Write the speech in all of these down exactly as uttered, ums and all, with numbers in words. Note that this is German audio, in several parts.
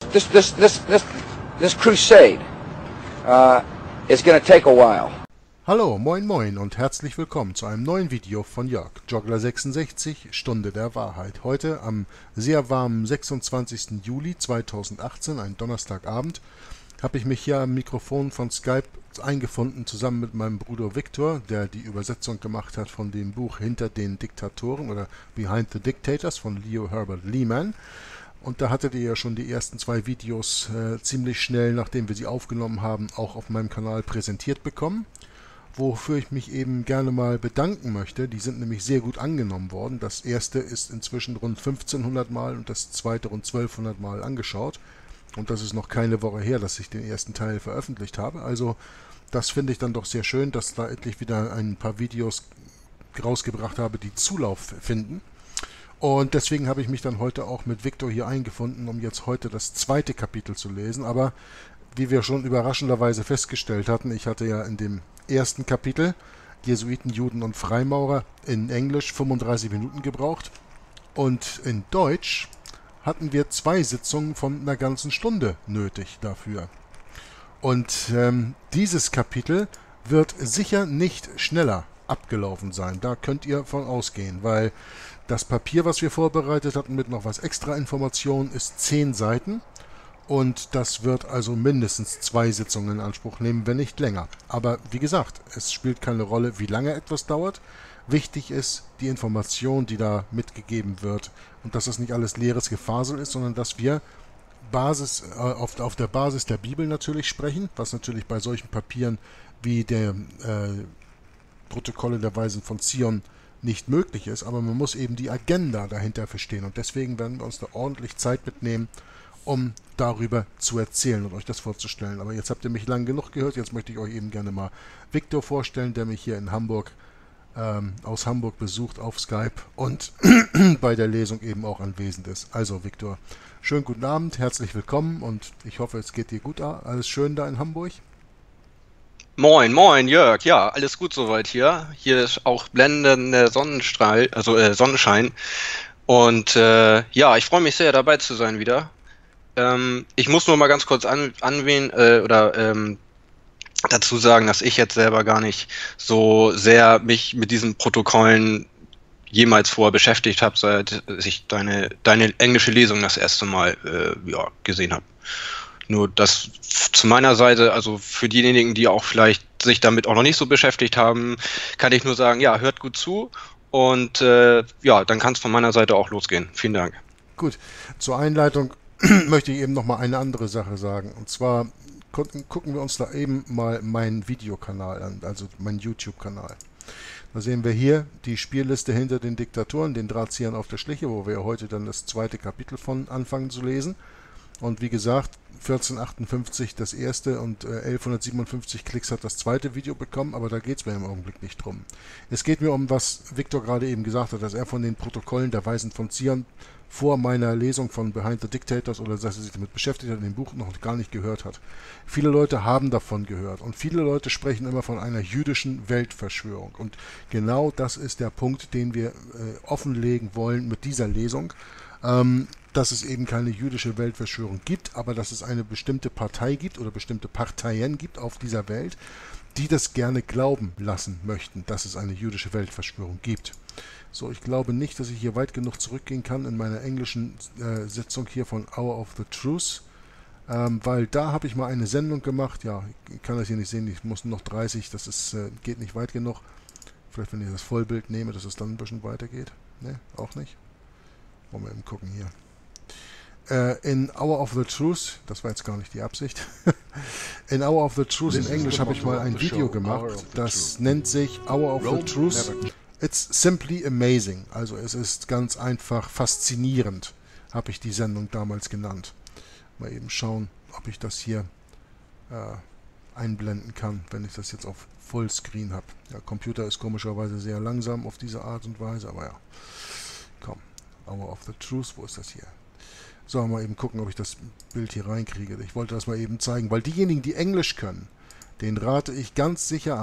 this this this this this crusade uh, is going to take a while. Hallo, moin moin und herzlich willkommen zu einem neuen Video von Jörg, Joggler sechsundsechzig, Stunde der Wahrheit. Heute am sehr warmen sechsundzwanzigsten Juli zweitausendachtzehn, ein Donnerstagabend, habe ich mich hier am Mikrofon von Skype eingefunden, zusammen mit meinem Bruder Victor, der die Übersetzung gemacht hat von dem Buch Hinter den Diktatoren oder Behind the Dictators von Leo Herbert Lehman. Und da hattet ihr ja schon die ersten zwei Videos äh, ziemlich schnell, nachdem wir sie aufgenommen haben, auch auf meinem Kanal präsentiert bekommen. Wofür ich mich eben gerne mal bedanken möchte. Die sind nämlich sehr gut angenommen worden. Das erste ist inzwischen rund fünfzehnhundert Mal und das zweite rund zwölfhundert Mal angeschaut. Und das ist noch keine Woche her, dass ich den ersten Teil veröffentlicht habe. Also das finde ich dann doch sehr schön, dass da endlich wieder ein paar Videos rausgebracht habe, die Zulauf finden. Und deswegen habe ich mich dann heute auch mit Victor hier eingefunden, um jetzt heute das zweite Kapitel zu lesen. Aber wie wir schon überraschenderweise festgestellt hatten, ich hatte ja in dem ersten Kapitel Jesuiten, Juden und Freimaurer in Englisch fünfunddreißig Minuten gebraucht. Und in Deutsch hatten wir zwei Sitzungen von einer ganzen Stunde nötig dafür. Und ähm, dieses Kapitel wird sicher nicht schneller abgelaufen sein. Da könnt ihr von ausgehen, weil das Papier, was wir vorbereitet hatten mit noch was extra Informationen, ist zehn Seiten. Und das wird also mindestens zwei Sitzungen in Anspruch nehmen, wenn nicht länger. Aber wie gesagt, es spielt keine Rolle, wie lange etwas dauert. Wichtig ist die Information, die da mitgegeben wird. Und dass das nicht alles leeres Gefasel ist, sondern dass wir Basis, äh, auf, auf der Basis der Bibel natürlich sprechen, was natürlich bei solchen Papieren wie der äh, Protokolle der Weisen von Zion nicht möglich ist. Aber man muss eben die Agenda dahinter verstehen. Und deswegen werden wir uns da ordentlich Zeit mitnehmen, um darüber zu erzählen und euch das vorzustellen. Aber jetzt habt ihr mich lang genug gehört, jetzt möchte ich euch eben gerne mal Victor vorstellen, der mich hier in Hamburg, ähm, aus Hamburg besucht auf Skype und bei der Lesung eben auch anwesend ist. Also Victor, schönen guten Abend, herzlich willkommen und ich hoffe, es geht dir gut. Alles schön da in Hamburg? Moin, moin, Jörg. Ja, alles gut soweit hier. Hier ist auch blendender Sonnenstrahl, also äh, Sonnenschein. Und äh, ja, ich freue mich sehr, dabei zu sein wieder. Ich muss nur mal ganz kurz an, anwählen äh, oder ähm, dazu sagen, dass ich jetzt selber gar nicht so sehr mich mit diesen Protokollen jemals vorher beschäftigt habe, seit ich deine, deine englische Lesung das erste Mal äh, ja, gesehen habe. Nur das zu meiner Seite, also für diejenigen, die auch vielleicht sich damit auch noch nicht so beschäftigt haben, kann ich nur sagen, ja, hört gut zu und äh, ja, dann kann es von meiner Seite auch losgehen. Vielen Dank. Gut, zur Einleitung möchte ich eben noch mal eine andere Sache sagen. Und zwar gucken wir uns da eben mal meinen Videokanal an, also meinen YouTube-Kanal. Da sehen wir hier die Spielliste hinter den Diktatoren, den Drahtziehern auf der Schliche, wo wir heute dann das zweite Kapitel von anfangen zu lesen. Und wie gesagt, vierzehnhundertachtundfünfzig das erste und äh, elfhundertsiebenundfünfzig Klicks hat das zweite Video bekommen, aber da geht es mir im Augenblick nicht drum. Es geht mir um, was Victor gerade eben gesagt hat, dass er von den Protokollen der Weisen von Zion vor meiner Lesung von Behind the Dictators oder dass er sich damit beschäftigt hat, in dem Buch noch gar nicht gehört hat. Viele Leute haben davon gehört und viele Leute sprechen immer von einer jüdischen Weltverschwörung. Und genau das ist der Punkt, den wir äh, offenlegen wollen mit dieser Lesung. Ähm, dass es eben keine jüdische Weltverschwörung gibt, aber dass es eine bestimmte Partei gibt oder bestimmte Parteien gibt auf dieser Welt, die das gerne glauben lassen möchten, dass es eine jüdische Weltverschwörung gibt. So, ich glaube nicht, dass ich hier weit genug zurückgehen kann in meiner englischen äh, Sitzung hier von Hour of the Truth, ähm, weil da habe ich mal eine Sendung gemacht, ja, ich kann das hier nicht sehen, ich muss noch dreißig, das ist, äh, geht nicht weit genug. Vielleicht, wenn ich das Vollbild nehme, dass es dann ein bisschen weitergeht. Ne, auch nicht. Wollen wir eben gucken hier. In Hour of the Truth, das war jetzt gar nicht die Absicht, in Hour of the Truth in Englisch habe ich mal ein Video gemacht, das nennt sich Hour of the Truth. It's simply amazing, also es ist ganz einfach faszinierend, habe ich die Sendung damals genannt. Mal eben schauen, ob ich das hier äh, einblenden kann, wenn ich das jetzt auf Fullscreen habe. Der Computer ist komischerweise sehr langsam auf diese Art und Weise, aber ja, komm, Hour of the Truth, wo ist das hier? So, mal eben gucken, ob ich das Bild hier reinkriege. Ich wollte das mal eben zeigen, weil diejenigen, die Englisch können, denen rate ich ganz sicher an,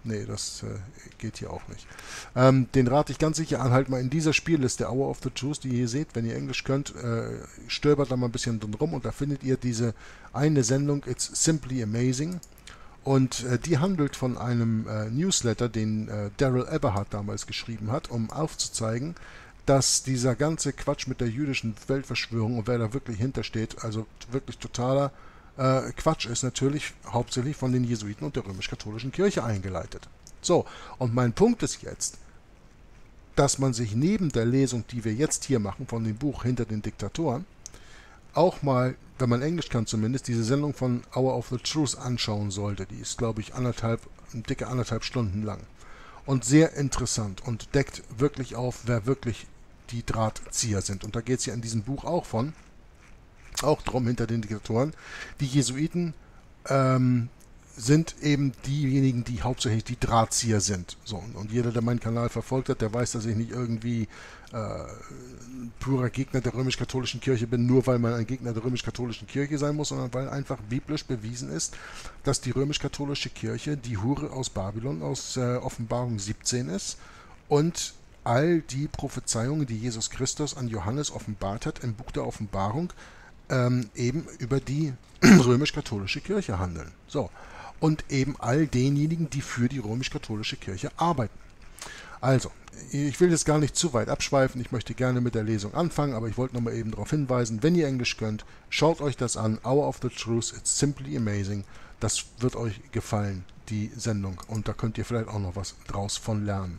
Nee, das äh, geht hier auch nicht. Ähm, den rate ich ganz sicher an, halt mal in dieser Spielliste Hour of the Truth, die ihr hier seht, wenn ihr Englisch könnt, äh, stöbert da mal ein bisschen drin rum und da findet ihr diese eine Sendung, It's Simply Amazing. Und äh, die handelt von einem äh, Newsletter, den äh, Daryl Eberhard damals geschrieben hat, um aufzuzeigen, dass dieser ganze Quatsch mit der jüdischen Weltverschwörung und wer da wirklich hintersteht, also wirklich totaler äh, Quatsch ist, natürlich hauptsächlich von den Jesuiten und der römisch-katholischen Kirche eingeleitet. So, und mein Punkt ist jetzt, dass man sich neben der Lesung, die wir jetzt hier machen, von dem Buch Hinter den Diktatoren, auch mal, wenn man Englisch kann zumindest, diese Sendung von Hour of the Truth anschauen sollte. Die ist, glaube ich, anderthalb, dicke anderthalb Stunden lang. Und sehr interessant und deckt wirklich auf, wer wirklich die Drahtzieher sind. Und da geht es ja in diesem Buch auch von, auch drum hinter den Diktatoren. Die Jesuiten ähm, sind eben diejenigen, die hauptsächlich die Drahtzieher sind. So, und jeder, der meinen Kanal verfolgt hat, der weiß, dass ich nicht irgendwie äh, purer Gegner der römisch-katholischen Kirche bin, nur weil man ein Gegner der römisch-katholischen Kirche sein muss, sondern weil einfach biblisch bewiesen ist, dass die römisch-katholische Kirche die Hure aus Babylon aus äh, Offenbarung siebzehn ist und all die Prophezeiungen, die Jesus Christus an Johannes offenbart hat im Buch der Offenbarung, ähm, eben über die römisch-katholische Kirche handeln. So. Und eben all denjenigen, die für die römisch-katholische Kirche arbeiten. Also, ich will jetzt gar nicht zu weit abschweifen, ich möchte gerne mit der Lesung anfangen, aber ich wollte nochmal eben darauf hinweisen, wenn ihr Englisch könnt, schaut euch das an, Hour of the Truth, it's simply amazing, das wird euch gefallen, die Sendung, und da könnt ihr vielleicht auch noch was draus von lernen.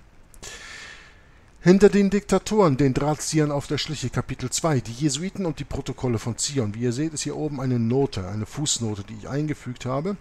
Hinter den Diktatoren, den Drahtziehern auf der Schliche, Kapitel zwei, die Jesuiten und die Protokolle von Zion. Wie ihr seht, ist hier oben eine Note, eine Fußnote, die ich eingefügt habe.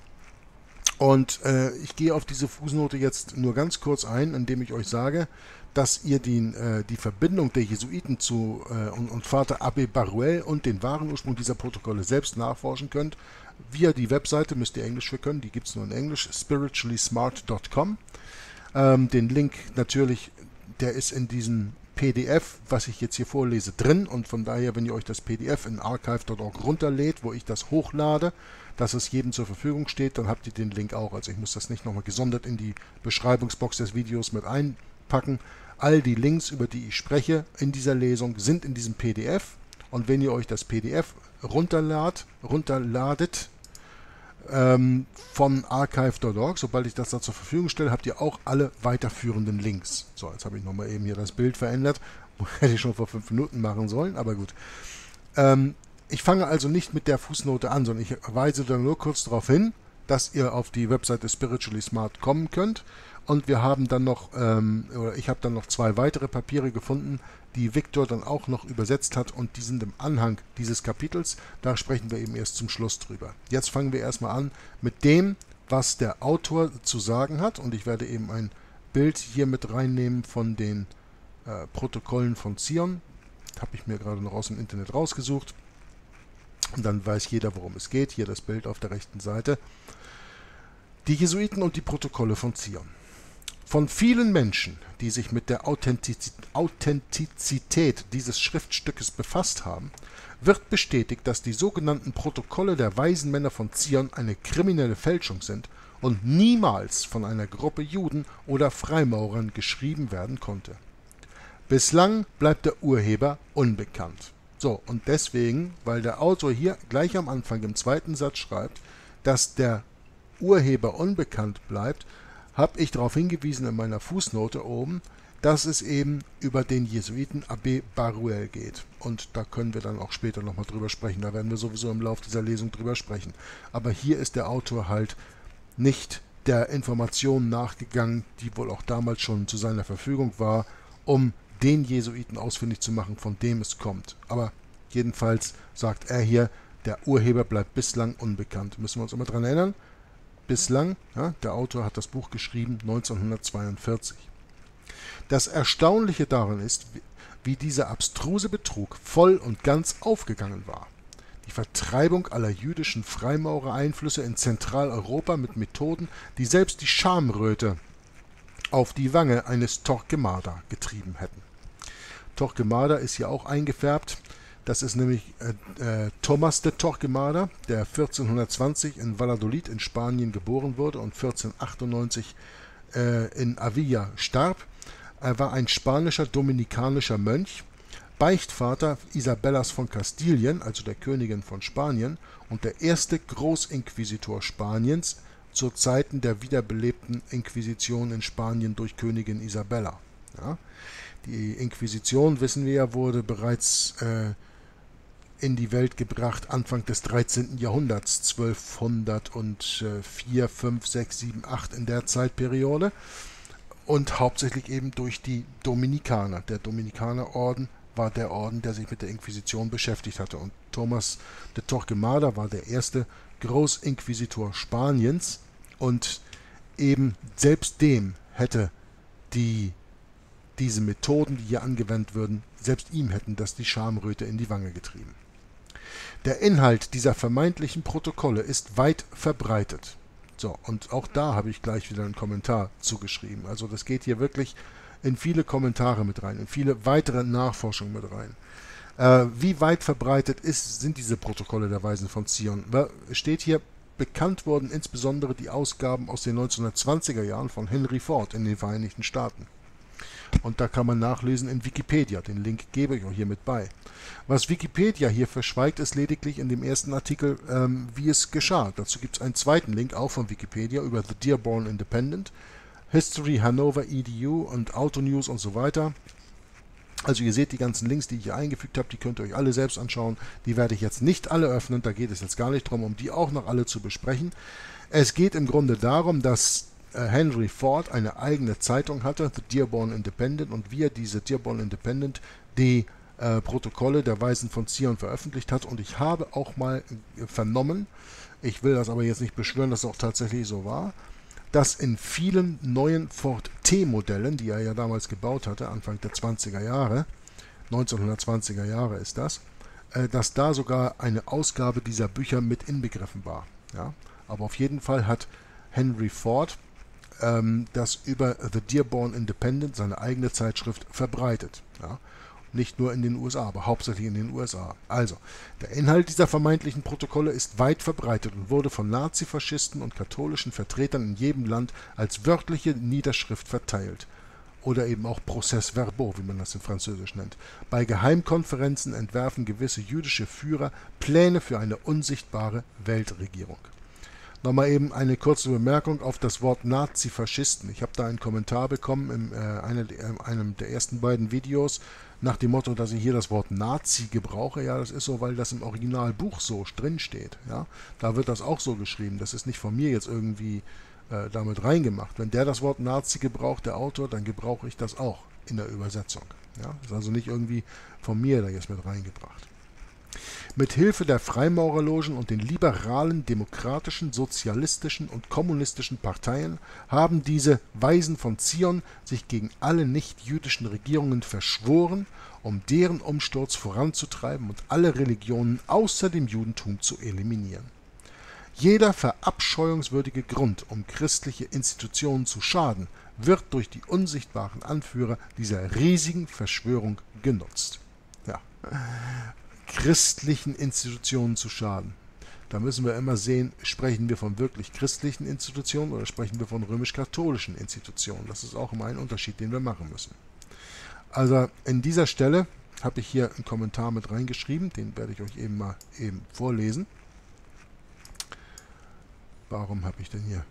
Und äh, ich gehe auf diese Fußnote jetzt nur ganz kurz ein, indem ich euch sage, dass ihr die, äh, die Verbindung der Jesuiten zu äh, und, und Vater Abbé Baruel und den wahren Ursprung dieser Protokolle selbst nachforschen könnt. Via die Webseite, müsst ihr Englisch für können, die gibt es nur in Englisch, spiritually smart dot com. Ähm, den Link natürlich, der ist in diesem P D F, was ich jetzt hier vorlese, drin, und von daher, wenn ihr euch das P D F in archive dot org runterlädt, wo ich das hochlade, dass es jedem zur Verfügung steht, dann habt ihr den Link auch. Also ich muss das nicht nochmal gesondert in die Beschreibungsbox des Videos mit einpacken. All die Links, über die ich spreche in dieser Lesung, sind in diesem P D F, und wenn ihr euch das P D F runterladet, runterladet ähm, von archive dot org, sobald ich das da zur Verfügung stelle, habt ihr auch alle weiterführenden Links. So, jetzt habe ich nochmal eben hier das Bild verändert. Hätte ich schon vor fünf Minuten machen sollen, aber gut. Ähm, ich fange also nicht mit der Fußnote an, sondern ich weise da nur kurz darauf hin, dass ihr auf die Webseite Spiritually Smart kommen könnt. Und wir haben dann noch, ähm, oder ich habe dann noch zwei weitere Papiere gefunden, die Victor dann auch noch übersetzt hat, und die sind im Anhang dieses Kapitels. Da sprechen wir eben erst zum Schluss drüber. Jetzt fangen wir erstmal an mit dem, was der Autor zu sagen hat, und ich werde eben ein Bild hier mit reinnehmen von den äh, Protokollen von Zion. Habe ich mir gerade noch aus dem Internet rausgesucht. Und dann weiß jeder, worum es geht. Hier das Bild auf der rechten Seite. Die Jesuiten und die Protokolle von Zion. Von vielen Menschen, die sich mit der Authentizität dieses Schriftstückes befasst haben, wird bestätigt, dass die sogenannten Protokolle der Weisen Männer von Zion eine kriminelle Fälschung sind und niemals von einer Gruppe Juden oder Freimaurern geschrieben werden konnte. Bislang bleibt der Urheber unbekannt. So, und deswegen, weil der Autor hier gleich am Anfang im zweiten Satz schreibt, dass der Urheber unbekannt bleibt, habe ich darauf hingewiesen in meiner Fußnote oben, dass es eben über den Jesuiten Abbé Baruel geht. Und da können wir dann auch später nochmal drüber sprechen. Da werden wir sowieso im Laufe dieser Lesung drüber sprechen. Aber hier ist der Autor halt nicht der Information nachgegangen, die wohl auch damals schon zu seiner Verfügung war, um den Jesuiten ausfindig zu machen, von dem es kommt. Aber jedenfalls sagt er hier, der Urheber bleibt bislang unbekannt. Müssen wir uns immer dran erinnern? Bislang, ja, der Autor hat das Buch geschrieben neunzehnhundertzweiundvierzig. Das Erstaunliche daran ist, wie dieser abstruse Betrug voll und ganz aufgegangen war. Die Vertreibung aller jüdischen Freimaurereinflüsse in Zentraleuropa mit Methoden, die selbst die Schamröte auf die Wange eines Torquemada getrieben hätten. Torquemada ist hier auch eingefärbt. Das ist nämlich äh, äh, Thomas de Torquemada, der vierzehnhundertzwanzig in Valladolid in Spanien geboren wurde und vierzehnhundertachtundneunzig äh, in Avila starb. Er war ein spanischer dominikanischer Mönch, Beichtvater Isabellas von Kastilien, also der Königin von Spanien, und der erste Großinquisitor Spaniens zu Zeiten der wiederbelebten Inquisition in Spanien durch Königin Isabella. Ja? Die Inquisition, wissen wir ja, wurde bereits äh, in die Welt gebracht Anfang des dreizehnten Jahrhunderts, zwölfhundertvier, fünf, sechs, sieben, acht in der Zeitperiode, und hauptsächlich eben durch die Dominikaner. Der Dominikanerorden war der Orden, der sich mit der Inquisition beschäftigt hatte, und Thomas de Torquemada war der erste Großinquisitor Spaniens, und eben selbst dem hätte die diese Methoden, die hier angewendet würden, selbst ihm hätten das die Schamröte in die Wange getrieben. Der Inhalt dieser vermeintlichen Protokolle ist weit verbreitet. So, und auch da habe ich gleich wieder einen Kommentar zugeschrieben. Also das geht hier wirklich in viele Kommentare mit rein, in viele weitere Nachforschungen mit rein. Äh, wie weit verbreitet ist, sind diese Protokolle der Weisen von Zion? Es steht hier, bekannt wurden insbesondere die Ausgaben aus den neunzehnhundertzwanziger Jahren von Henry Ford in den Vereinigten Staaten. Und da kann man nachlesen in Wikipedia, den Link gebe ich euch hier mit bei. Was Wikipedia hier verschweigt, ist lediglich in dem ersten Artikel, ähm, wie es geschah. Dazu gibt es einen zweiten Link, auch von Wikipedia, über The Dearborn Independent, History, Hanover, E D U und Autonews und so weiter. Also ihr seht die ganzen Links, die ich hier eingefügt habe, die könnt ihr euch alle selbst anschauen. Die werde ich jetzt nicht alle öffnen, da geht es jetzt gar nicht darum, um die auch noch alle zu besprechen. Es geht im Grunde darum, dass Henry Ford eine eigene Zeitung hatte, The Dearborn Independent, und wie er diese Dearborn Independent die äh, Protokolle der Weisen von Zion veröffentlicht hat. Und ich habe auch mal vernommen, ich will das aber jetzt nicht beschwören, dass es auch tatsächlich so war, dass in vielen neuen Ford T-Modellen, die er ja damals gebaut hatte, Anfang der zwanziger Jahre, neunzehnhundertzwanziger Jahre ist das, äh, dass da sogar eine Ausgabe dieser Bücher mit inbegriffen war. Ja? Aber auf jeden Fall hat Henry Ford das über The Dearborn Independent, seine eigene Zeitschrift, verbreitet. Ja? Nicht nur in den U S A, aber hauptsächlich in den U S A. Also, der Inhalt dieser vermeintlichen Protokolle ist weit verbreitet und wurde von Nazifaschisten und katholischen Vertretern in jedem Land als wörtliche Niederschrift verteilt. Oder eben auch Procès-verbaux, wie man das in Französisch nennt. Bei Geheimkonferenzen entwerfen gewisse jüdische Führer Pläne für eine unsichtbare Weltregierung. Nochmal eben eine kurze Bemerkung auf das Wort Nazifaschisten. Ich habe da einen Kommentar bekommen in äh, eine, äh, einem der ersten beiden Videos nach dem Motto, dass ich hier das Wort Nazi gebrauche. Ja, das ist so, weil das im Originalbuch so drin steht. Ja? Da wird das auch so geschrieben. Das ist nicht von mir jetzt irgendwie äh, damit reingemacht. Wenn der das Wort Nazi gebraucht, der Autor, dann gebrauche ich das auch in der Übersetzung. Ja? Ist also nicht irgendwie von mir da jetzt mit reingebracht. Mit Hilfe der Freimaurerlogen und den liberalen, demokratischen, sozialistischen und kommunistischen Parteien haben diese Weisen von Zion sich gegen alle nicht-jüdischen Regierungen verschworen, um deren Umsturz voranzutreiben und alle Religionen außer dem Judentum zu eliminieren. Jeder verabscheuungswürdige Grund, um christliche Institutionen zu schaden, wird durch die unsichtbaren Anführer dieser riesigen Verschwörung genutzt. Ja. Christlichen Institutionen zu schaden. Da müssen wir immer sehen, sprechen wir von wirklich christlichen Institutionen oder sprechen wir von römisch-katholischen Institutionen. Das ist auch immer ein Unterschied, den wir machen müssen. Also in dieser Stelle habe ich hier einen Kommentar mit reingeschrieben, den werde ich euch eben mal eben vorlesen. Warum habe ich denn hier?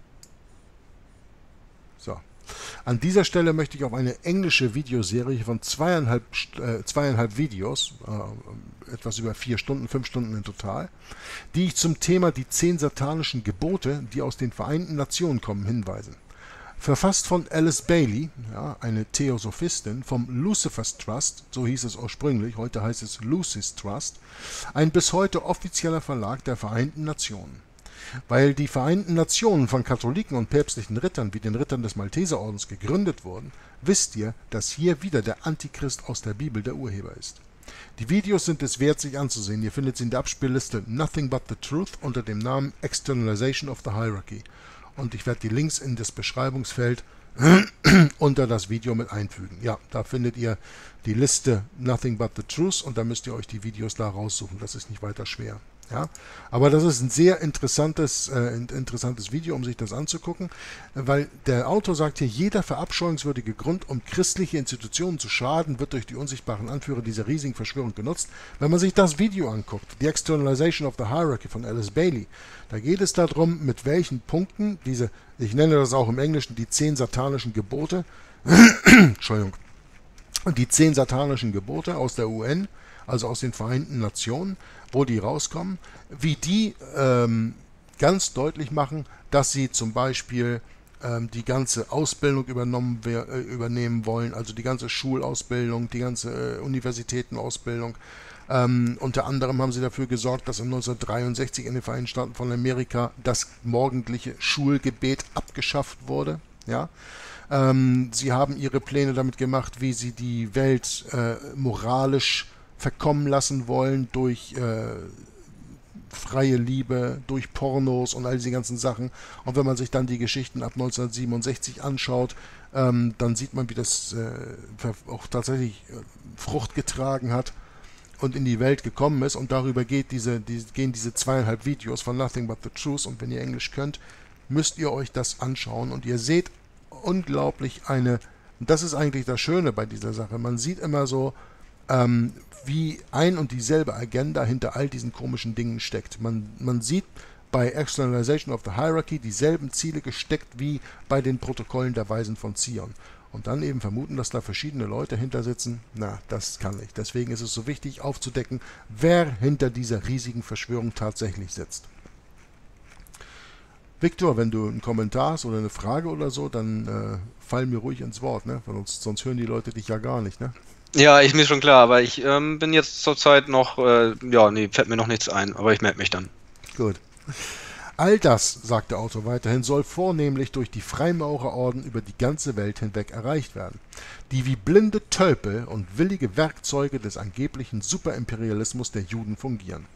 So. An dieser Stelle möchte ich auf eine englische Videoserie von zweieinhalb, äh, zweieinhalb Videos, äh, etwas über vier Stunden, fünf Stunden in total, die ich zum Thema die zehn satanischen Gebote, die aus den Vereinten Nationen kommen, hinweisen. Verfasst von Alice Bailey, ja, eine Theosophistin, vom Lucifer's Trust, so hieß es ursprünglich, heute heißt es Lucy's Trust, ein bis heute offizieller Verlag der Vereinten Nationen. Weil die Vereinten Nationen von Katholiken und päpstlichen Rittern wie den Rittern des Malteserordens gegründet wurden, wisst ihr, dass hier wieder der Antichrist aus der Bibel der Urheber ist. Die Videos sind es wert, sich anzusehen. Ihr findet sie in der Abspielliste Nothing But the Truth unter dem Namen Externalization of the Hierarchy. Und ich werde die Links in das Beschreibungsfeld unter das Video mit einfügen. Ja, da findet ihr die Liste Nothing But the Truth und da müsst ihr euch die Videos da raussuchen. Das ist nicht weiter schwer. Ja, aber das ist ein sehr interessantes, äh, interessantes Video, um sich das anzugucken, weil der Autor sagt hier, jeder verabscheuungswürdige Grund, um christliche Institutionen zu schaden, wird durch die unsichtbaren Anführer dieser riesigen Verschwörung genutzt. Wenn man sich das Video anguckt, The Externalization of the Hierarchy von Alice Bailey, da geht es darum, mit welchen Punkten diese, ich nenne das auch im Englischen, die zehn satanischen Gebote, Entschuldigung, die zehn satanischen Gebote aus der U N, also aus den Vereinten Nationen, wo die rauskommen, wie die ähm, ganz deutlich machen, dass sie zum Beispiel ähm, die ganze Ausbildung übernommen, äh, übernehmen wollen, also die ganze Schulausbildung, die ganze äh, Universitätenausbildung. Ähm, unter anderem haben sie dafür gesorgt, dass im neunzehnhundertdreiundsechzig in den Vereinigten Staaten von Amerika das morgendliche Schulgebet abgeschafft wurde. Ja? Ähm, sie haben ihre Pläne damit gemacht, wie sie die Welt äh, moralisch verkommen lassen wollen durch äh, freie Liebe, durch Pornos und all diese ganzen Sachen. Und wenn man sich dann die Geschichten ab neunzehnhundertsiebenundsechzig anschaut, ähm, dann sieht man, wie das äh, auch tatsächlich äh, Frucht getragen hat und in die Welt gekommen ist. Und darüber geht diese, die, gehen diese zweieinhalb Videos von Nothing But the Truth. Und wenn ihr Englisch könnt, müsst ihr euch das anschauen. Und ihr seht unglaublich eine, und das ist eigentlich das Schöne bei dieser Sache, man sieht immer so, ähm, wie ein und dieselbe Agenda hinter all diesen komischen Dingen steckt. Man, man sieht bei Externalization of the Hierarchy dieselben Ziele gesteckt wie bei den Protokollen der Weisen von Zion. Und dann eben vermuten, dass da verschiedene Leute hinter sitzen, na, das kann nicht. Deswegen ist es so wichtig aufzudecken, wer hinter dieser riesigen Verschwörung tatsächlich sitzt. Viktor, wenn du einen Kommentar hast oder eine Frage oder so, dann äh, fall mir ruhig ins Wort, ne? Weil sonst, sonst hören die Leute dich ja gar nicht, ne? Ja, ich mir schon klar, aber ich ähm, bin jetzt zurzeit noch, äh, ja, nee, fällt mir noch nichts ein, aber ich melde mich dann. Gut. All das, sagt der Autor weiterhin, soll vornehmlich durch die Freimaurerorden über die ganze Welt hinweg erreicht werden, die wie blinde Tölpel und willige Werkzeuge des angeblichen Superimperialismus der Juden fungieren.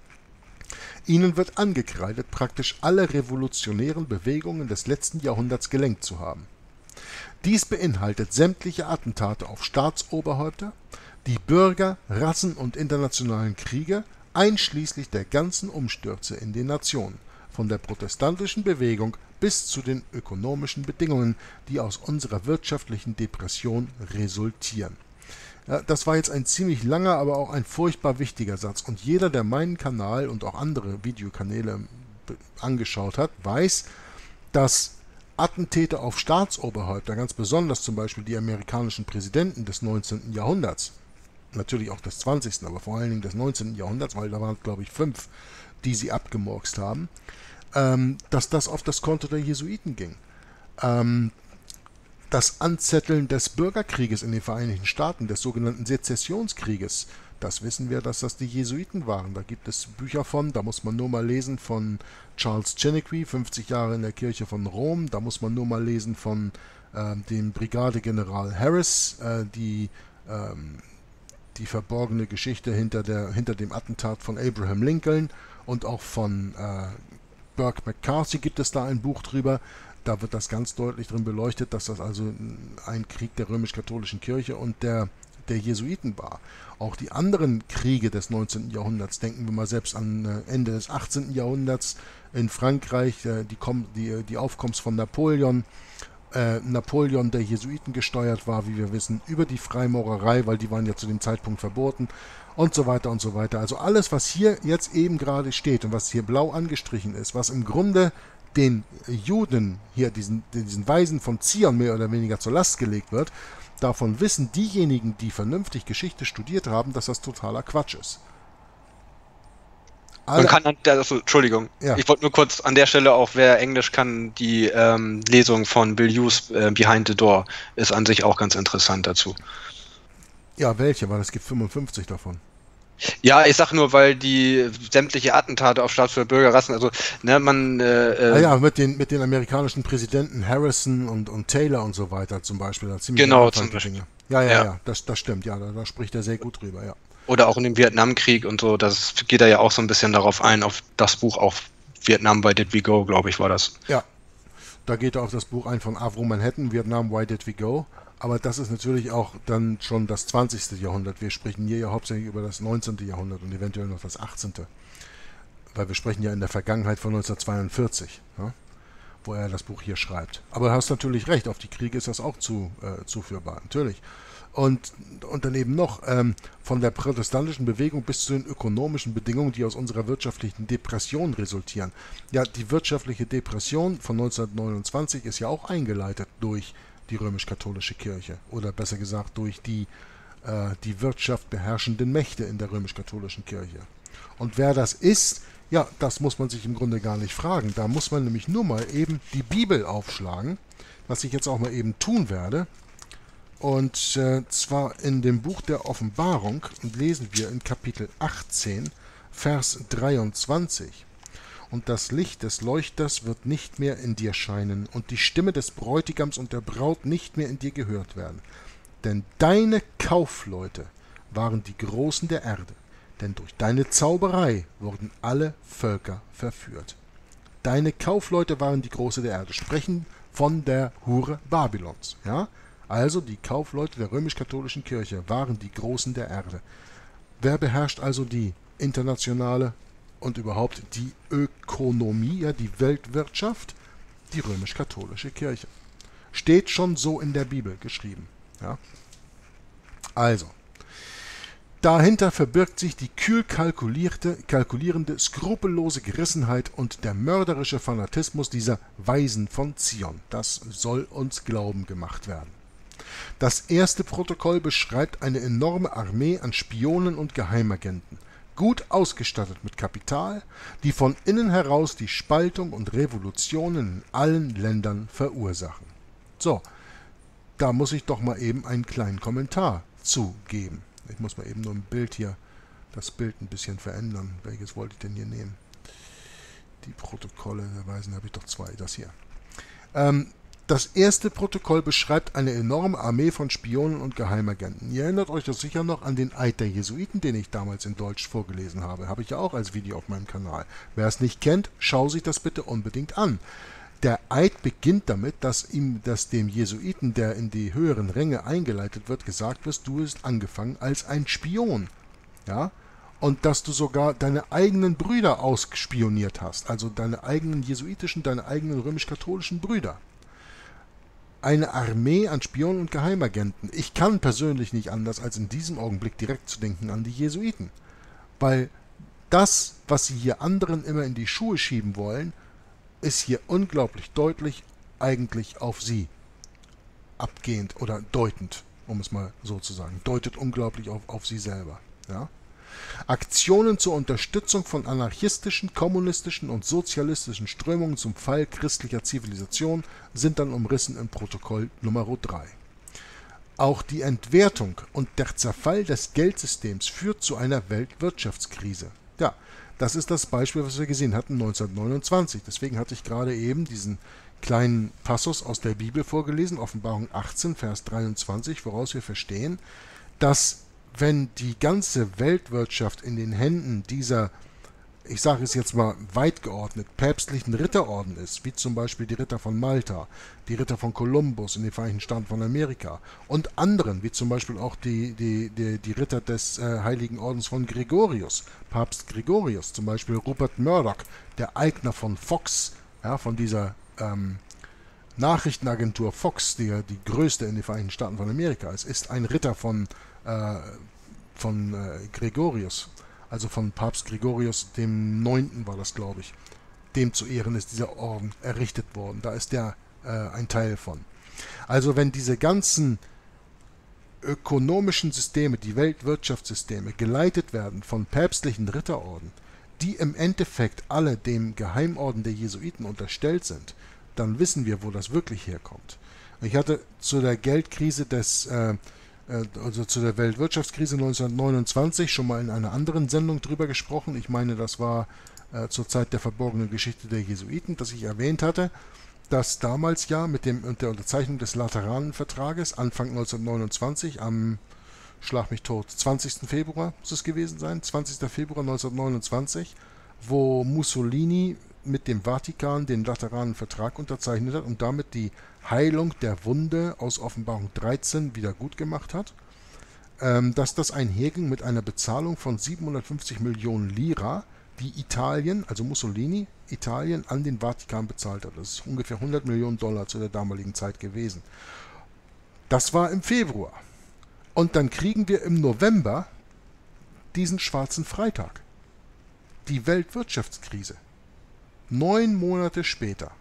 Ihnen wird angekreidet, praktisch alle revolutionären Bewegungen des letzten Jahrhunderts gelenkt zu haben. Dies beinhaltet sämtliche Attentate auf Staatsoberhäupter, die Bürger, Rassen und internationalen Kriege, einschließlich der ganzen Umstürze in den Nationen, von der protestantischen Bewegung bis zu den ökonomischen Bedingungen, die aus unserer wirtschaftlichen Depression resultieren. Ja, das war jetzt ein ziemlich langer, aber auch ein furchtbar wichtiger Satz. Und jeder, der meinen Kanal und auch andere Videokanäle angeschaut hat, weiß, dass Attentäter auf Staatsoberhäupter, ganz besonders zum Beispiel die amerikanischen Präsidenten des neunzehnten Jahrhunderts, natürlich auch des zwanzigsten, aber vor allen Dingen des neunzehnten Jahrhunderts, weil da waren, glaube ich, fünf, die sie abgemurkst haben, ähm, dass das auf das Konto der Jesuiten ging. Ähm, das Anzetteln des Bürgerkrieges in den Vereinigten Staaten, des sogenannten Sezessionskrieges, das wissen wir, dass das die Jesuiten waren. Da gibt es Bücher von, da muss man nur mal lesen von Charles Chiniquy, fünfzig Jahre in der Kirche von Rom, da muss man nur mal lesen von äh, dem Brigadegeneral Harris, äh, die, ähm, die verborgene Geschichte hinter, der, hinter dem Attentat von Abraham Lincoln, und auch von äh, Burke McCarthy gibt es da ein Buch drüber. Da wird das ganz deutlich drin beleuchtet, dass das also ein Krieg der römisch-katholischen Kirche und der, der Jesuiten war. Auch die anderen Kriege des neunzehnten Jahrhunderts, denken wir mal selbst an Ende des achtzehnten Jahrhunderts in Frankreich, die, die, die Aufkunft von Napoleon, äh, Napoleon, der Jesuiten gesteuert war, wie wir wissen, über die Freimaurerei, weil die waren ja zu dem Zeitpunkt verboten, und so weiter und so weiter. Also alles, was hier jetzt eben gerade steht und was hier blau angestrichen ist, was im Grunde den Juden hier, diesen, diesen Weisen von Zion mehr oder weniger zur Last gelegt wird, davon wissen diejenigen, die vernünftig Geschichte studiert haben, dass das totaler Quatsch ist. Man kann an der, also, Entschuldigung, ja. Ich wollte nur kurz an der Stelle auch, wer Englisch kann, die ähm, Lesung von Bill Hughes, äh, Behind the Door, ist an sich auch ganz interessant dazu. Ja, welche? Weil es gibt fünfundfünfzig davon. Ja, ich sag nur, weil die sämtliche Attentate auf Staatsbürger, Bürgerrassen, also, ne, man... Äh, äh, ah ja, mit den, mit den amerikanischen Präsidenten Harrison und, und Taylor und so weiter zum Beispiel. Da ziemlich genau, zum Beispiel. Dinge. Ja, ja, ja, ja, das, das stimmt, ja, da, da spricht er sehr gut drüber, ja. Oder auch in dem Vietnamkrieg und so, das geht er ja auch so ein bisschen darauf ein, auf das Buch, auf Vietnam bei Did We Go, glaube ich, war das. Ja. Da geht er auf das Buch ein von Avro Manhattan, Vietnam, Why Did We Go? Aber das ist natürlich auch dann schon das zwanzigste Jahrhundert. Wir sprechen hier ja hauptsächlich über das neunzehnte Jahrhundert und eventuell noch das achtzehnte Weil wir sprechen ja in der Vergangenheit von neunzehnhundertzweiundvierzig, ja, wo er das Buch hier schreibt. Aber du hast natürlich recht, auf die Kriege ist das auch zu, äh, zuführbar, natürlich. Und, und dann eben noch ähm, von der protestantischen Bewegung bis zu den ökonomischen Bedingungen, die aus unserer wirtschaftlichen Depression resultieren. Ja, die wirtschaftliche Depression von neunzehnhundertneunundzwanzig ist ja auch eingeleitet durch die römisch-katholische Kirche oder besser gesagt durch die, äh, die Wirtschaft beherrschenden Mächte in der römisch-katholischen Kirche. Und wer das ist, ja, das muss man sich im Grunde gar nicht fragen. Da muss man nämlich nur mal eben die Bibel aufschlagen, was ich jetzt auch mal eben tun werde. Und äh, zwar in dem Buch der Offenbarung lesen wir in Kapitel achtzehn, Vers dreiundzwanzig. Und das Licht des Leuchters wird nicht mehr in dir scheinen und die Stimme des Bräutigams und der Braut nicht mehr in dir gehört werden. Denn deine Kaufleute waren die Großen der Erde, denn durch deine Zauberei wurden alle Völker verführt. Deine Kaufleute waren die Große der Erde, sprechen von der Hure Babylons, ja? Also die Kaufleute der römisch-katholischen Kirche waren die Großen der Erde. Wer beherrscht also die internationale und überhaupt die Ökonomie, ja, die Weltwirtschaft? Die römisch-katholische Kirche. Steht schon so in der Bibel geschrieben. Ja? Also, dahinter verbirgt sich die kühl kalkulierte, kalkulierende, skrupellose Gerissenheit und der mörderische Fanatismus dieser Weisen von Zion. Das soll uns glauben gemacht werden. Das erste Protokoll beschreibt eine enorme Armee an Spionen und Geheimagenten, gut ausgestattet mit Kapital, die von innen heraus die Spaltung und Revolutionen in allen Ländern verursachen. So, da muss ich doch mal eben einen kleinen Kommentar zugeben. Ich muss mal eben nur ein Bild hier, das Bild ein bisschen verändern. Welches wollte ich denn hier nehmen? Die Protokolle der Weisen habe ich doch zwei, das hier. Ähm, Das erste Protokoll beschreibt eine enorme Armee von Spionen und Geheimagenten. Ihr erinnert euch doch sicher noch an den Eid der Jesuiten, den ich damals in Deutsch vorgelesen habe. Habe ich ja auch als Video auf meinem Kanal. Wer es nicht kennt, schau sich das bitte unbedingt an. Der Eid beginnt damit, dass ihm, dass dem Jesuiten, der in die höheren Ränge eingeleitet wird, gesagt wird, du bist angefangen als ein Spion. Ja? Und dass du sogar deine eigenen Brüder ausspioniert hast. Also deine eigenen jesuitischen, deine eigenen römisch-katholischen Brüder. Eine Armee an Spionen und Geheimagenten. Ich kann persönlich nicht anders, als in diesem Augenblick direkt zu denken an die Jesuiten. Weil das, was sie hier anderen immer in die Schuhe schieben wollen, ist hier unglaublich deutlich eigentlich auf sie abgehend oder deutend, um es mal so zu sagen. Deutet unglaublich auf, auf sie selber. Ja? Aktionen zur Unterstützung von anarchistischen, kommunistischen und sozialistischen Strömungen zum Fall christlicher Zivilisation sind dann umrissen im Protokoll Nummer drei. Auch die Entwertung und der Zerfall des Geldsystems führt zu einer Weltwirtschaftskrise. Ja, das ist das Beispiel, was wir gesehen hatten neunzehnhundertneunundzwanzig. Deswegen hatte ich gerade eben diesen kleinen Passus aus der Bibel vorgelesen, Offenbarung achtzehn, Vers dreiundzwanzig, woraus wir verstehen, dass wenn die ganze Weltwirtschaft in den Händen dieser, ich sage es jetzt mal weit geordnet, päpstlichen Ritterorden ist, wie zum Beispiel die Ritter von Malta, die Ritter von Kolumbus in den Vereinigten Staaten von Amerika und anderen, wie zum Beispiel auch die, die, die, die Ritter des äh, Heiligen Ordens von Gregorius, Papst Gregorius, zum Beispiel Rupert Murdoch, der Eigner von Fox, ja, von dieser ähm, Nachrichtenagentur Fox, die ja die größte in den Vereinigten Staaten von Amerika ist, ist ein Ritter von von äh, Gregorius, also von Papst Gregorius dem Neunten war das, glaube ich. Dem zu Ehren ist dieser Orden errichtet worden. Da ist der äh, ein Teil von. Also wenn diese ganzen ökonomischen Systeme, die Weltwirtschaftssysteme, geleitet werden von päpstlichen Ritterorden, die im Endeffekt alle dem Geheimorden der Jesuiten unterstellt sind, dann wissen wir, wo das wirklich herkommt. Ich hatte zu der Geldkrise des äh, also zu der Weltwirtschaftskrise neunzehnhundertneunundzwanzig schon mal in einer anderen Sendung drüber gesprochen. Ich meine, das war äh, zur Zeit der verborgenen Geschichte der Jesuiten, dass ich erwähnt hatte, dass damals ja mit, dem, mit der Unterzeichnung des Lateranenvertrages Anfang neunzehnhundertneunundzwanzig am, schlag mich tot, zwanzigsten Februar muss es gewesen sein, zwanzigsten Februar neunzehnhundertneunundzwanzig, wo Mussolini mit dem Vatikan den Lateranenvertrag unterzeichnet hat und damit die Heilung der Wunde aus Offenbarung dreizehn wieder gut gemacht hat, ähm, dass das einherging mit einer Bezahlung von siebenhundertfünfzig Millionen Lira, die Italien, also Mussolini, Italien an den Vatikan bezahlt hat. Das ist ungefähr hundert Millionen Dollar zu der damaligen Zeit gewesen. Das war im Februar. Und dann kriegen wir im November diesen schwarzen Freitag. Die Weltwirtschaftskrise. Neun Monate später.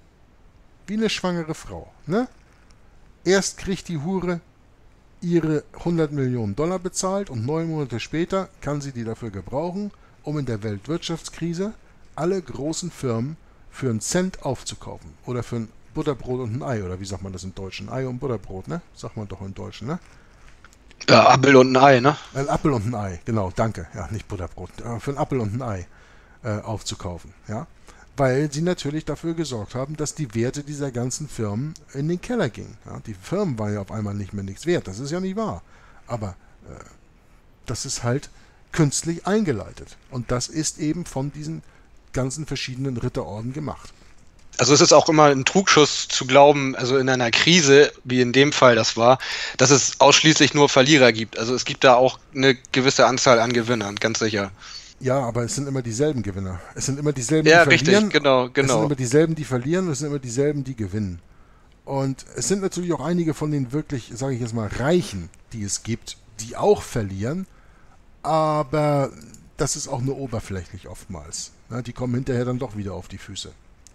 Wie eine schwangere Frau, ne? Erst kriegt die Hure ihre hundert Millionen Dollar bezahlt und neun Monate später kann sie die dafür gebrauchen, um in der Weltwirtschaftskrise alle großen Firmen für einen Cent aufzukaufen. Oder für ein Butterbrot und ein Ei, oder wie sagt man das im Deutschen? Ei und Butterbrot, ne? Sagt man doch im Deutschen, ne? Ja, Apfel und ein Ei, ne? Ein Apfel und ein Ei, genau, danke. Ja, nicht Butterbrot. Für einen Apfel und ein Ei äh, aufzukaufen, ja? Weil sie natürlich dafür gesorgt haben, dass die Werte dieser ganzen Firmen in den Keller gingen. Ja? Die Firmen waren ja auf einmal nicht mehr nichts wert, das ist ja nicht wahr. Aber äh, das ist halt künstlich eingeleitet. Und das ist eben von diesen ganzen verschiedenen Ritterorden gemacht. Also es ist auch immer ein Trugschuss zu glauben, also in einer Krise, wie in dem Fall das war, dass es ausschließlich nur Verlierer gibt. Also es gibt da auch eine gewisse Anzahl an Gewinnern, ganz sicher. Ja, aber es sind immer dieselben Gewinner. Es sind immer dieselben, ja, die richtig, verlieren. Genau, genau. Es sind immer dieselben, die verlieren, und es sind immer dieselben, die gewinnen. Und es sind natürlich auch einige von den wirklich, sage ich jetzt mal, Reichen, die es gibt, die auch verlieren, aber das ist auch nur oberflächlich oftmals. Ja, die kommen hinterher dann doch wieder auf die Füße.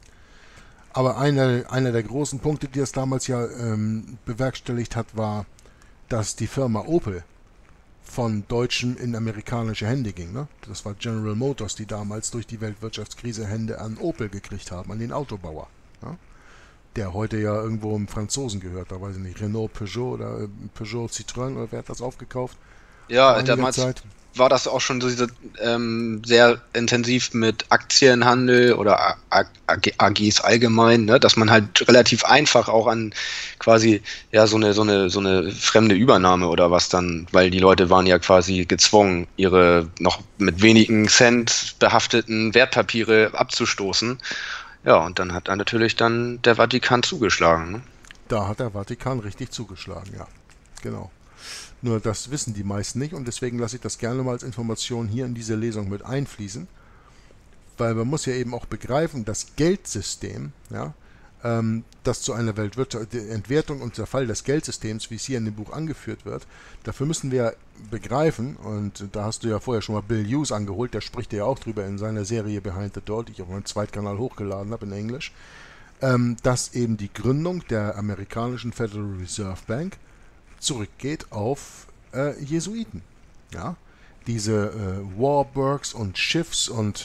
Aber einer, einer der großen Punkte, die das damals ja ähm, bewerkstelligt hat, war, dass die Firma Opel von Deutschen in amerikanische Hände ging. Ne? Das war General Motors, die damals durch die Weltwirtschaftskrise Hände an Opel gekriegt haben, an den Autobauer. Ja? Der heute ja irgendwo im Franzosen gehört, da weiß ich nicht, Renault, Peugeot oder äh, Peugeot, Citroën, oder wer hat das aufgekauft? Ja, damals Zeit. War das auch schon so diese, ähm, sehr intensiv mit Aktienhandel oder A Gs allgemein, ne? Dass man halt relativ einfach auch an quasi ja so eine so eine so eine fremde Übernahme oder was dann, weil die Leute waren ja quasi gezwungen, ihre noch mit wenigen Cent behafteten Wertpapiere abzustoßen. Ja, und dann hat dann natürlich dann der Vatikan zugeschlagen. Ne? Da hat der Vatikan richtig zugeschlagen, ja, genau. Nur das wissen die meisten nicht und deswegen lasse ich das gerne mal als Information hier in diese Lesung mit einfließen, weil man muss ja eben auch begreifen, das Geldsystem, ja, ähm, das zu einer Weltwirtschaft, die Entwertung und Zerfall des Geldsystems, wie es hier in dem Buch angeführt wird, dafür müssen wir begreifen, und da hast du ja vorher schon mal Bill Hughes angeholt, der spricht ja auch drüber in seiner Serie Behind the Door, die ich auf meinem Zweitkanal hochgeladen habe in Englisch, ähm, dass eben die Gründung der amerikanischen Federal Reserve Bank zurückgeht auf äh, Jesuiten. Ja? Diese äh, Warburgs und Schiffs und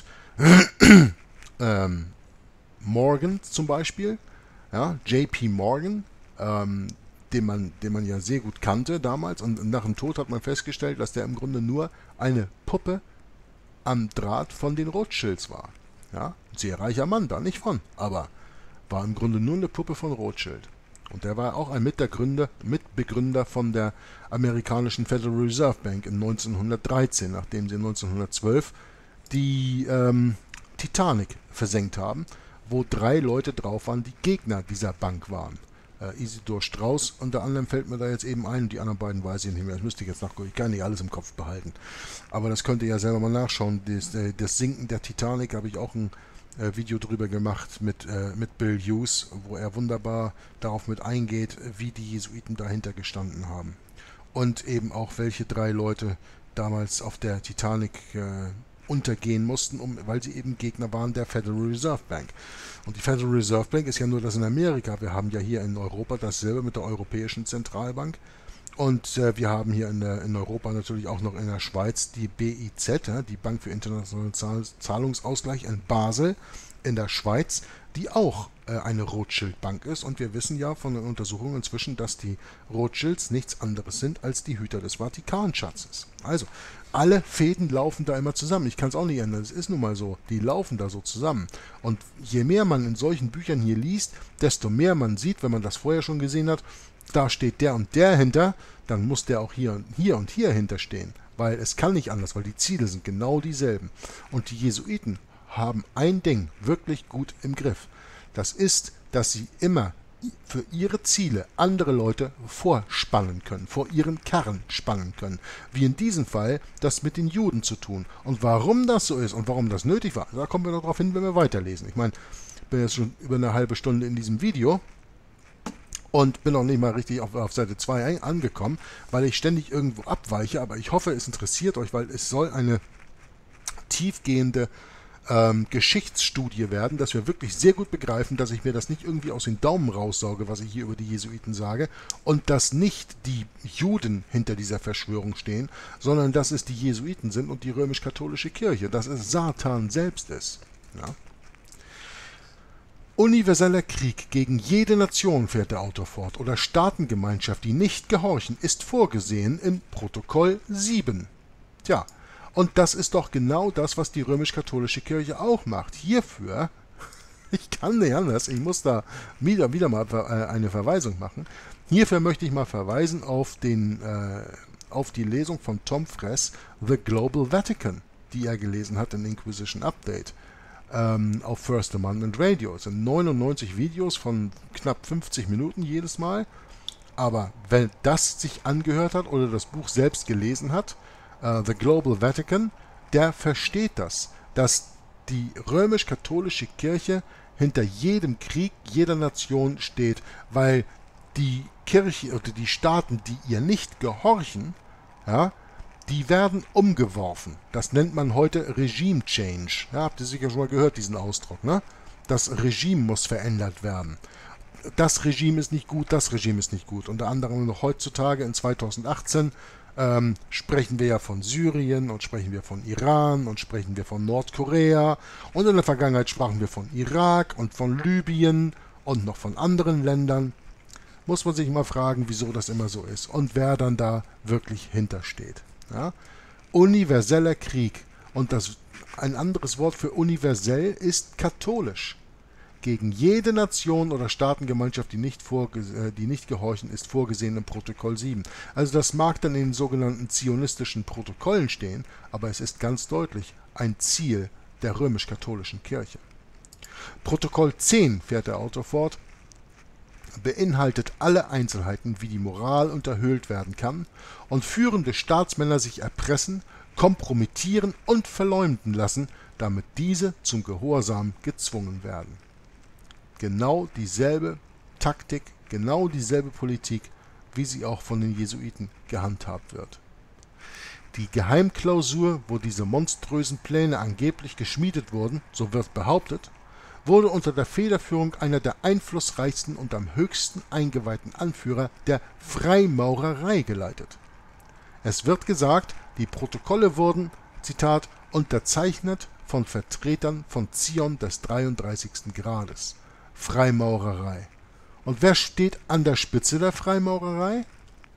ähm, Morgan zum Beispiel, ja? J P Morgan, ähm, den, man, den man ja sehr gut kannte damals, und nach dem Tod hat man festgestellt, dass der im Grunde nur eine Puppe am Draht von den Rothschilds war. Ja? Ein sehr reicher Mann, da nicht von, aber war im Grunde nur eine Puppe von Rothschild. Und der war auch ein Mitbegründer, Mitbegründer von der amerikanischen Federal Reserve Bank in neunzehnhundertdreizehn, nachdem sie neunzehnhundertzwölf die ähm, Titanic versenkt haben, wo drei Leute drauf waren, die Gegner dieser Bank waren. Äh, Isidor Strauß unter anderem fällt mir da jetzt eben ein, und die anderen beiden weiß ich nicht mehr, das müsste ich jetzt nachgucken, ich kann nicht alles im Kopf behalten. Aber das könnt ihr ja selber mal nachschauen, das, äh, das Sinken der Titanic habe ich auch ein Video drüber gemacht mit, äh, mit Bill Hughes, wo er wunderbar darauf mit eingeht, wie die Jesuiten dahinter gestanden haben. Und eben auch, welche drei Leute damals auf der Titanic äh, untergehen mussten, um, weil sie eben Gegner waren der Federal Reserve Bank. Und die Federal Reserve Bank ist ja nur das in Amerika. Wir haben ja hier in Europa dasselbe mit der Europäischen Zentralbank. Und äh, wir haben hier in, der, in Europa natürlich auch noch in der Schweiz die B I Z, ja, die Bank für internationalen Zahl Zahlungsausgleich in Basel in der Schweiz, die auch äh, eine Rothschild-Bank ist. Und wir wissen ja von den Untersuchungen inzwischen, dass die Rothschilds nichts anderes sind als die Hüter des Vatikanschatzes. Also, alle Fäden laufen da immer zusammen. Ich kann es auch nicht ändern, es ist nun mal so. Die laufen da so zusammen. Und je mehr man in solchen Büchern hier liest, desto mehr man sieht, wenn man das vorher schon gesehen hat, da steht der und der hinter, dann muss der auch hier und hier und hier hinterstehen. Weil es kann nicht anders, weil die Ziele sind genau dieselben. Und die Jesuiten haben ein Ding wirklich gut im Griff. Das ist, dass sie immer für ihre Ziele andere Leute vorspannen können, vor ihren Karren spannen können. Wie in diesem Fall das mit den Juden zu tun. Und warum das so ist und warum das nötig war, da kommen wir noch drauf hin, wenn wir weiterlesen. Ich meine, ich bin jetzt schon über eine halbe Stunde in diesem Video und bin noch nicht mal richtig auf, auf Seite zwei angekommen, weil ich ständig irgendwo abweiche, aber ich hoffe, es interessiert euch, weil es soll eine tiefgehende Ähm, Geschichtsstudie werden, dass wir wirklich sehr gut begreifen, dass ich mir das nicht irgendwie aus den Daumen raussauge, was ich hier über die Jesuiten sage, und dass nicht die Juden hinter dieser Verschwörung stehen, sondern dass es die Jesuiten sind und die römisch-katholische Kirche, dass es Satan selbst ist. Ja? Universeller Krieg gegen jede Nation, fährt der Autor fort, oder Staatengemeinschaft, die nicht gehorchen, ist vorgesehen im Protokoll sieben. Tja, und das ist doch genau das, was die römisch-katholische Kirche auch macht. Hierfür, ich kann nicht anders, ich muss da wieder, wieder mal eine Verweisung machen. Hierfür möchte ich mal verweisen auf, den, äh, auf die Lesung von Tom Friess, The Global Vatican, die er gelesen hat in Inquisition Update ähm, auf First Amendment Radio. Es sind neunundneunzig Videos von knapp fünfzig Minuten jedes Mal. Aber wer das sich angehört hat oder das Buch selbst gelesen hat, The Global Vatican, der versteht das, dass die römisch-katholische Kirche hinter jedem Krieg jeder Nation steht, weil die Kirche oder die Staaten, die ihr nicht gehorchen, ja, die werden umgeworfen. Das nennt man heute Regime Change. Ja, habt ihr sicher schon mal gehört, diesen Ausdruck, ne? Das Regime muss verändert werden. Das Regime ist nicht gut, das Regime ist nicht gut. Unter anderem noch heutzutage in zweitausendachtzehn Ähm, sprechen wir ja von Syrien und sprechen wir von Iran und sprechen wir von Nordkorea und in der Vergangenheit sprachen wir von Irak und von Libyen und noch von anderen Ländern. Muss man sich mal fragen, wieso das immer so ist und wer dann da wirklich hintersteht. Ja? Universeller Krieg, und das, ein anderes Wort für universell ist katholisch. Gegen jede Nation oder Staatengemeinschaft, die nicht, vorge- die nicht gehorchen, ist vorgesehen im Protokoll sieben. Also das mag dann in den sogenannten zionistischen Protokollen stehen, aber es ist ganz deutlich ein Ziel der römisch-katholischen Kirche. Protokoll zehn, fährt der Autor fort, beinhaltet alle Einzelheiten, wie die Moral unterhöhlt werden kann und führende Staatsmänner sich erpressen, kompromittieren und verleumden lassen, damit diese zum Gehorsam gezwungen werden. Genau dieselbe Taktik, genau dieselbe Politik, wie sie auch von den Jesuiten gehandhabt wird. Die Geheimklausur, wo diese monströsen Pläne angeblich geschmiedet wurden, so wird behauptet, wurde unter der Federführung einer der einflussreichsten und am höchsten eingeweihten Anführer der Freimaurerei geleitet. Es wird gesagt, die Protokolle wurden, Zitat, unterzeichnet von Vertretern von Zion des dreiunddreißigsten Grades. Freimaurerei. Und wer steht an der Spitze der Freimaurerei?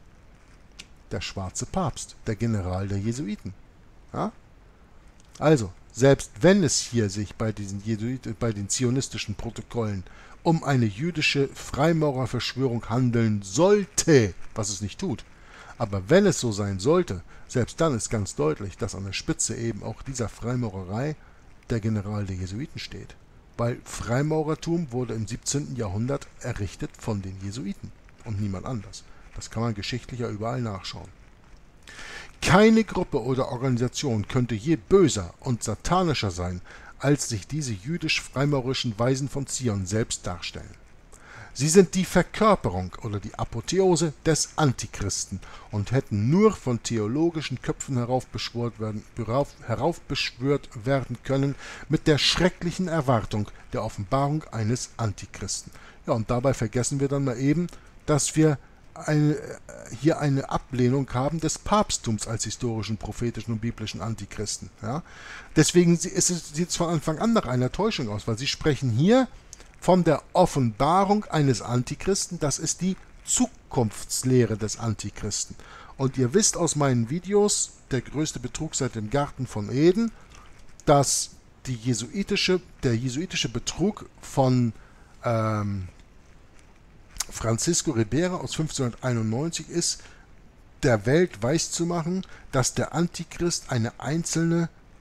Der schwarze Papst, der General der Jesuiten. Ja? Also, selbst wenn es hier sich bei, diesen Jesuiten, bei den zionistischen Protokollen um eine jüdische Freimaurerverschwörung handeln sollte, was es nicht tut, aber wenn es so sein sollte, selbst dann ist ganz deutlich, dass an der Spitze eben auch dieser Freimaurerei der General der Jesuiten steht. Weil Freimaurertum wurde im siebzehnten Jahrhundert errichtet von den Jesuiten und niemand anders. Das kann man geschichtlich ja überall nachschauen. Keine Gruppe oder Organisation könnte je böser und satanischer sein, als sich diese jüdisch-freimaurerischen Weisen von Zion selbst darstellen. Sie sind die Verkörperung oder die Apotheose des Antichristen und hätten nur von theologischen Köpfen heraufbeschwört werden, heraufbeschwört werden können mit der schrecklichen Erwartung der Offenbarung eines Antichristen. Ja, und dabei vergessen wir dann mal eben, dass wir eine, hier eine Ablehnung haben des Papsttums als historischen, prophetischen und biblischen Antichristen. Ja? Deswegen sieht es von Anfang an nach einer Täuschung aus, weil sie sprechen hier von der Offenbarung eines Antichristen, das ist die Zukunftslehre des Antichristen. Und ihr wisst aus meinen Videos, der größte Betrug seit dem Garten von Eden, dass die jesuitische, der jesuitische Betrug von ähm, Francisco Ribera aus fünfzehnhunderteinundneunzig ist, der Welt weiszumachen, dass der Antichrist eine einzelne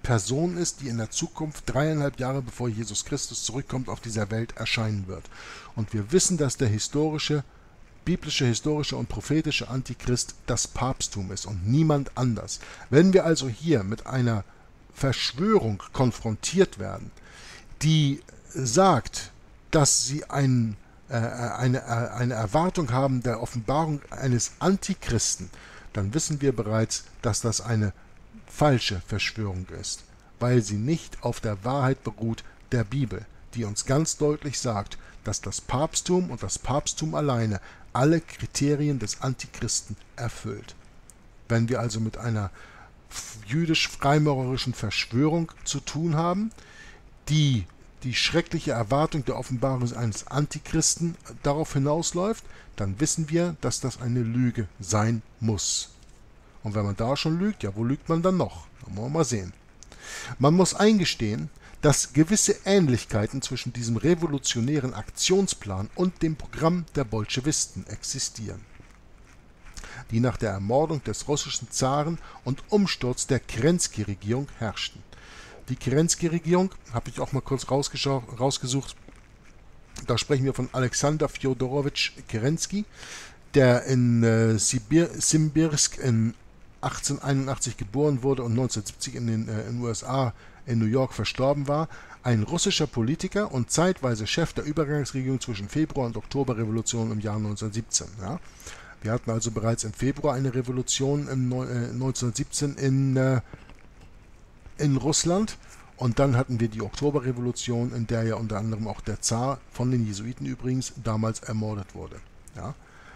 Person ist, die in der Zukunft dreieinhalb Jahre bevor Jesus Christus zurückkommt auf dieser Welt erscheinen wird. Und wir wissen, dass der historische, biblische, historische und prophetische Antichrist das Papsttum ist und niemand anders. Wenn wir also hier mit einer Verschwörung konfrontiert werden, die sagt, dass sie ein, äh, eine, äh, eine Erwartung haben der Offenbarung eines Antichristen, dann wissen wir bereits, dass das eine falsche Verschwörung ist, weil sie nicht auf der Wahrheit beruht der Bibel, die uns ganz deutlich sagt, dass das Papsttum und das Papsttum alleine alle Kriterien des Antichristen erfüllt. Wenn wir also mit einer jüdisch-freimaurerischen Verschwörung zu tun haben, die die schreckliche Erwartung der Offenbarung eines Antichristen darauf hinausläuft, dann wissen wir, dass das eine Lüge sein muss. Und wenn man da schon lügt, ja, wo lügt man dann noch? Da wollen wir mal sehen. Man muss eingestehen, dass gewisse Ähnlichkeiten zwischen diesem revolutionären Aktionsplan und dem Programm der Bolschewisten existieren, die nach der Ermordung des russischen Zaren und Umsturz der Kerensky-Regierung herrschten. Die Kerensky-Regierung habe ich auch mal kurz rausgesucht. Da sprechen wir von Alexander Fjodorowitsch Kerensky, der in äh, Sibir, Simbirsk in achtzehnhunderteinundachtzig geboren wurde und neunzehnhundertsiebzig in den, äh, in den U S A in New York verstorben war, ein russischer Politiker und zeitweise Chef der Übergangsregierung zwischen Februar- und Oktoberrevolution im Jahr neunzehnhundertsiebzehn. Ja. Wir hatten also bereits im Februar eine Revolution im äh, neunzehnhundertsiebzehn in, äh, in Russland und dann hatten wir die Oktoberrevolution, in der ja unter anderem auch der Zar, von den Jesuiten übrigens, damals ermordet wurde. Ja.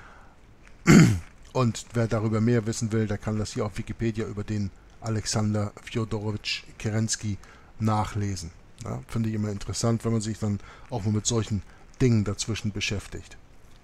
Und wer darüber mehr wissen will, der kann das hier auf Wikipedia über den Alexander Fjodorowitsch Kerensky nachlesen. Ja, finde ich immer interessant, wenn man sich dann auch mal mit solchen Dingen dazwischen beschäftigt.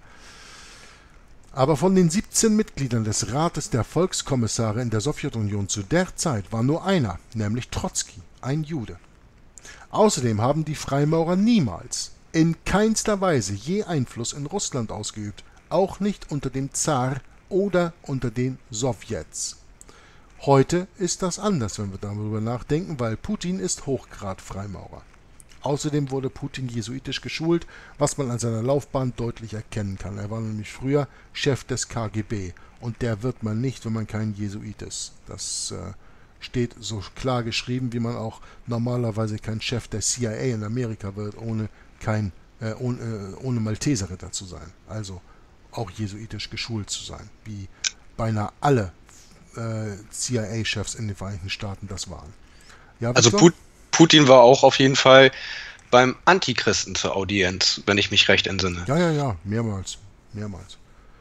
Aber von den siebzehn Mitgliedern des Rates der Volkskommissare in der Sowjetunion zu der Zeit war nur einer, nämlich Trotzki, ein Jude. Außerdem haben die Freimaurer niemals, in keinster Weise je Einfluss in Russland ausgeübt, auch nicht unter dem Zar oder unter den Sowjets. Heute ist das anders, wenn wir darüber nachdenken, weil Putin ist Hochgrad-Freimaurer. Außerdem wurde Putin jesuitisch geschult, was man an seiner Laufbahn deutlich erkennen kann. Er war nämlich früher Chef des K G B und der wird man nicht, wenn man kein Jesuit ist. Das äh, steht so klar geschrieben, wie man auch normalerweise kein Chef der C I A in Amerika wird, ohne, kein, äh, ohne, äh, ohne Malteserritter zu sein. Also auch jesuitisch geschult zu sein, wie beinahe alle äh, C I A-Chefs in den Vereinigten Staaten das waren. Ja, also Put Putin war auch auf jeden Fall beim Antichristen zur Audienz, wenn ich mich recht entsinne. Ja, ja, ja, mehrmals, mehrmals.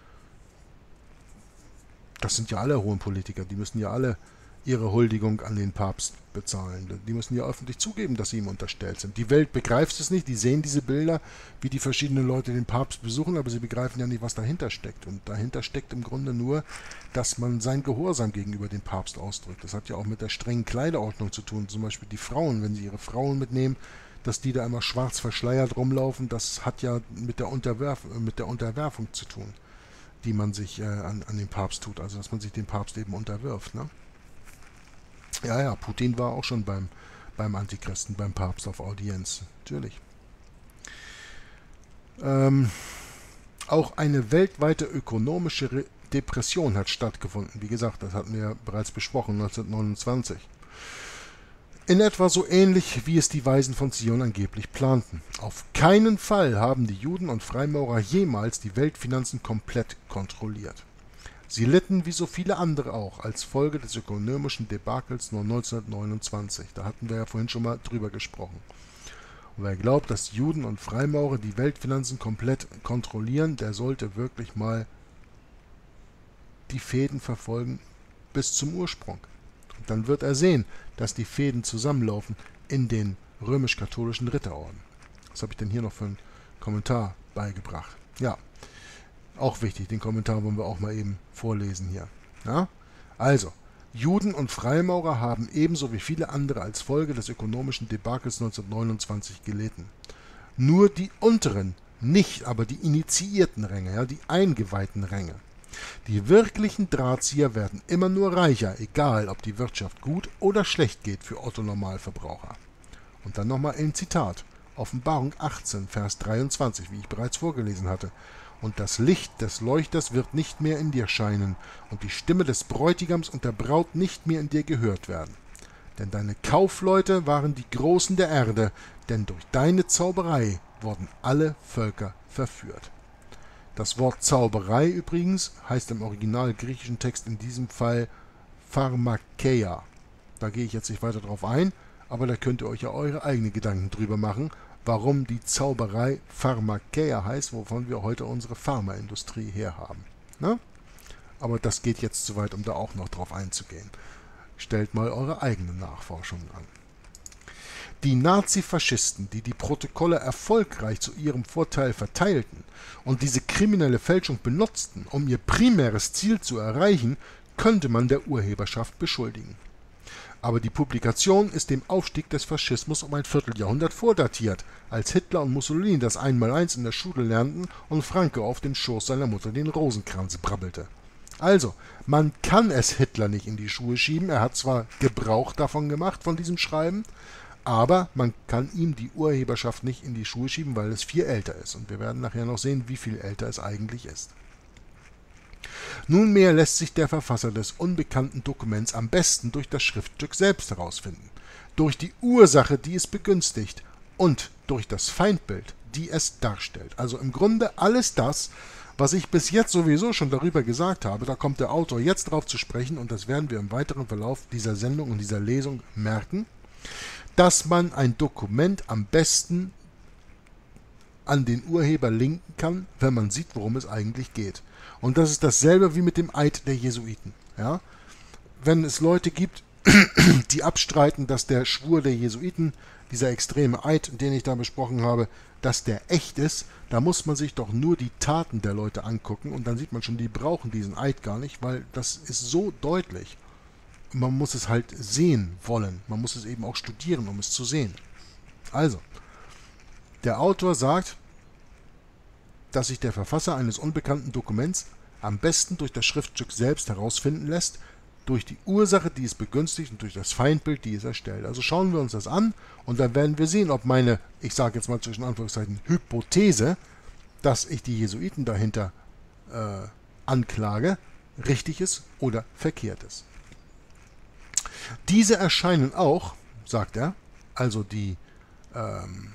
Das sind ja alle hohen Politiker, die müssen ja alle ihre Huldigung an den Papst bezahlen. Die müssen ja öffentlich zugeben, dass sie ihm unterstellt sind. Die Welt begreift es nicht, die sehen diese Bilder, wie die verschiedenen Leute den Papst besuchen, aber sie begreifen ja nicht, was dahinter steckt. Und dahinter steckt im Grunde nur, dass man sein Gehorsam gegenüber dem Papst ausdrückt. Das hat ja auch mit der strengen Kleiderordnung zu tun. Zum Beispiel die Frauen, wenn sie ihre Frauen mitnehmen, dass die da immer schwarz verschleiert rumlaufen, das hat ja mit der, Unterwerf mit der Unterwerfung zu tun, die man sich äh, an, an den Papst tut. Also dass man sich dem Papst eben unterwirft, ne? Ja, ja, Putin war auch schon beim, beim Antichristen, beim Papst auf Audienz. Natürlich. Ähm, auch eine weltweite ökonomische Re Depression hat stattgefunden. Wie gesagt, das hatten wir bereits besprochen, neunzehnhundertneunundzwanzig. In etwa so ähnlich, wie es die Weisen von Zion angeblich planten. Auf keinen Fall haben die Juden und Freimaurer jemals die Weltfinanzen komplett kontrolliert. Sie litten wie so viele andere auch als Folge des ökonomischen Debakels nur neunzehnhundertneunundzwanzig. Da hatten wir ja vorhin schon mal drüber gesprochen. Und wer glaubt, dass Juden und Freimaurer die Weltfinanzen komplett kontrollieren, der sollte wirklich mal die Fäden verfolgen bis zum Ursprung. Und dann wird er sehen, dass die Fäden zusammenlaufen in den römisch-katholischen Ritterorden. Was habe ich denn hier noch für einen Kommentar beigebracht? Ja. Auch wichtig, den Kommentar wollen wir auch mal eben vorlesen hier. Ja? Also, Juden und Freimaurer haben ebenso wie viele andere als Folge des ökonomischen Debakels neunzehnhundertneunundzwanzig gelitten. Nur die unteren, nicht aber die initiierten Ränge, ja, die eingeweihten Ränge, Die wirklichen Drahtzieher werden immer nur reicher, egal ob die Wirtschaft gut oder schlecht geht für Otto Normalverbraucher. Und dann nochmal ein Zitat. Offenbarung achtzehn, Vers dreiundzwanzig, wie ich bereits vorgelesen hatte. Und das Licht des Leuchters wird nicht mehr in dir scheinen, und die Stimme des Bräutigams und der Braut nicht mehr in dir gehört werden. Denn deine Kaufleute waren die Großen der Erde, denn durch deine Zauberei wurden alle Völker verführt. Das Wort Zauberei übrigens heißt im original griechischen Text in diesem Fall Pharmakeia. Da gehe ich jetzt nicht weiter drauf ein, aber da könnt ihr euch ja eure eigenen Gedanken drüber machen, warum die Zauberei Pharmakeia heißt, wovon wir heute unsere Pharmaindustrie herhaben. Ne? Aber das geht jetzt zu weit, um da auch noch drauf einzugehen. Stellt mal eure eigenen Nachforschungen an. Die Nazifaschisten, die die Protokolle erfolgreich zu ihrem Vorteil verteilten und diese kriminelle Fälschung benutzten, um ihr primäres Ziel zu erreichen, könnte man der Urheberschaft beschuldigen. Aber die Publikation ist dem Aufstieg des Faschismus um ein Vierteljahrhundert vordatiert, als Hitler und Mussolini das Einmaleins in der Schule lernten und Franco auf dem Schoß seiner Mutter den Rosenkranz brabbelte. Also, man kann es Hitler nicht in die Schuhe schieben, er hat zwar Gebrauch davon gemacht, von diesem Schreiben, aber man kann ihm die Urheberschaft nicht in die Schuhe schieben, weil es viel älter ist. Und wir werden nachher noch sehen, wie viel älter es eigentlich ist. Nunmehr lässt sich der Verfasser des unbekannten Dokuments am besten durch das Schriftstück selbst herausfinden, durch die Ursache, die es begünstigt, und durch das Feindbild, die es darstellt. Also im Grunde alles das, was ich bis jetzt sowieso schon darüber gesagt habe, da kommt der Autor jetzt drauf zu sprechen, und das werden wir im weiteren Verlauf dieser Sendung und dieser Lesung merken, dass man ein Dokument am besten an den Urheber linken kann, wenn man sieht, worum es eigentlich geht. Und das ist dasselbe wie mit dem Eid der Jesuiten. Ja? Wenn es Leute gibt, die abstreiten, dass der Schwur der Jesuiten, dieser extreme Eid, den ich da besprochen habe, dass der echt ist, da muss man sich doch nur die Taten der Leute angucken und dann sieht man schon, die brauchen diesen Eid gar nicht, weil das ist so deutlich. Man muss es halt sehen wollen. Man muss es eben auch studieren, um es zu sehen. Also, der Autor sagt, dass sich der Verfasser eines unbekannten Dokuments am besten durch das Schriftstück selbst herausfinden lässt, durch die Ursache, die es begünstigt, und durch das Feindbild, die es erstellt. Also schauen wir uns das an und dann werden wir sehen, ob meine, ich sage jetzt mal zwischen Anführungszeichen, Hypothese, dass ich die Jesuiten dahinter äh, anklage, richtig ist oder verkehrt ist. Diese erscheinen auch, sagt er, also die, ähm,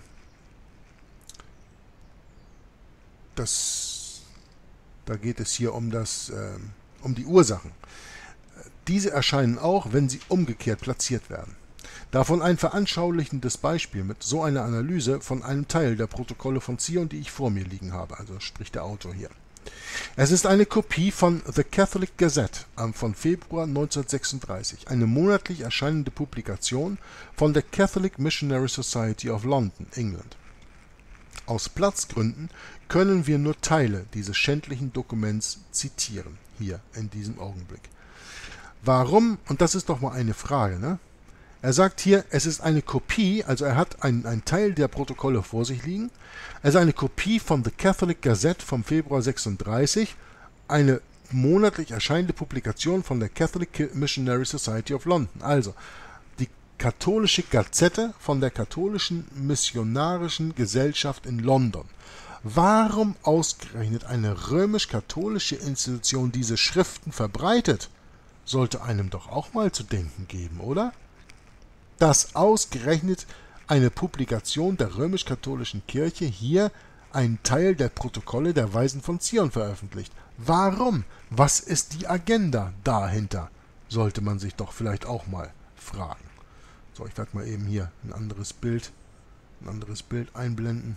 das, da geht es hier um das, ähm, um die Ursachen. Diese erscheinen auch, wenn sie umgekehrt platziert werden. Davon ein veranschaulichendes Beispiel mit so einer Analyse von einem Teil der Protokolle von Zion, die ich vor mir liegen habe, also spricht der Autor hier. Es ist eine Kopie von The Catholic Gazette von Februar neunzehnhundertsechsunddreißig, eine monatlich erscheinende Publikation von der Catholic Missionary Society of London, England. Aus Platzgründen können wir nur Teile dieses schändlichen Dokuments zitieren, hier in diesem Augenblick. Warum? Und das ist doch mal eine Frage, ne? Er sagt hier, es ist eine Kopie, also er hat einen, einen Teil der Protokolle vor sich liegen. Es ist eine Kopie von The Catholic Gazette vom Februar sechsunddreißig, eine monatlich erscheinende Publikation von der Catholic Missionary Society of London. Also die katholische Gazette von der katholischen missionarischen Gesellschaft in London. Warum ausgerechnet eine römisch-katholische Institution diese Schriften verbreitet? Sollte einem doch auch mal zu denken geben, oder? Dass ausgerechnet eine Publikation der römisch-katholischen Kirche hier einen Teil der Protokolle der Weisen von Zion veröffentlicht. Warum? Was ist die Agenda dahinter? Sollte man sich doch vielleicht auch mal fragen. So, ich werde mal eben hier ein anderes Bild, ein anderes Bild einblenden.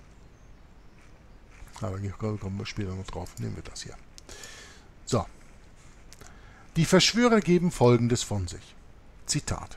Aber hier kommen wir später noch drauf. Nehmen wir das hier. So. Die Verschwörer geben Folgendes von sich. Zitat.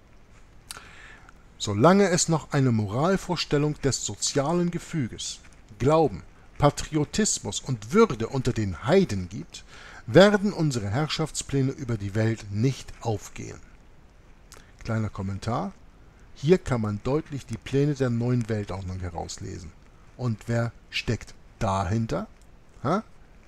Solange es noch eine Moralvorstellung des sozialen Gefüges, Glauben, Patriotismus und Würde unter den Heiden gibt, werden unsere Herrschaftspläne über die Welt nicht aufgehen. Kleiner Kommentar. Hier kann man deutlich die Pläne der neuen Weltordnung herauslesen. Und wer steckt dahinter? Ha?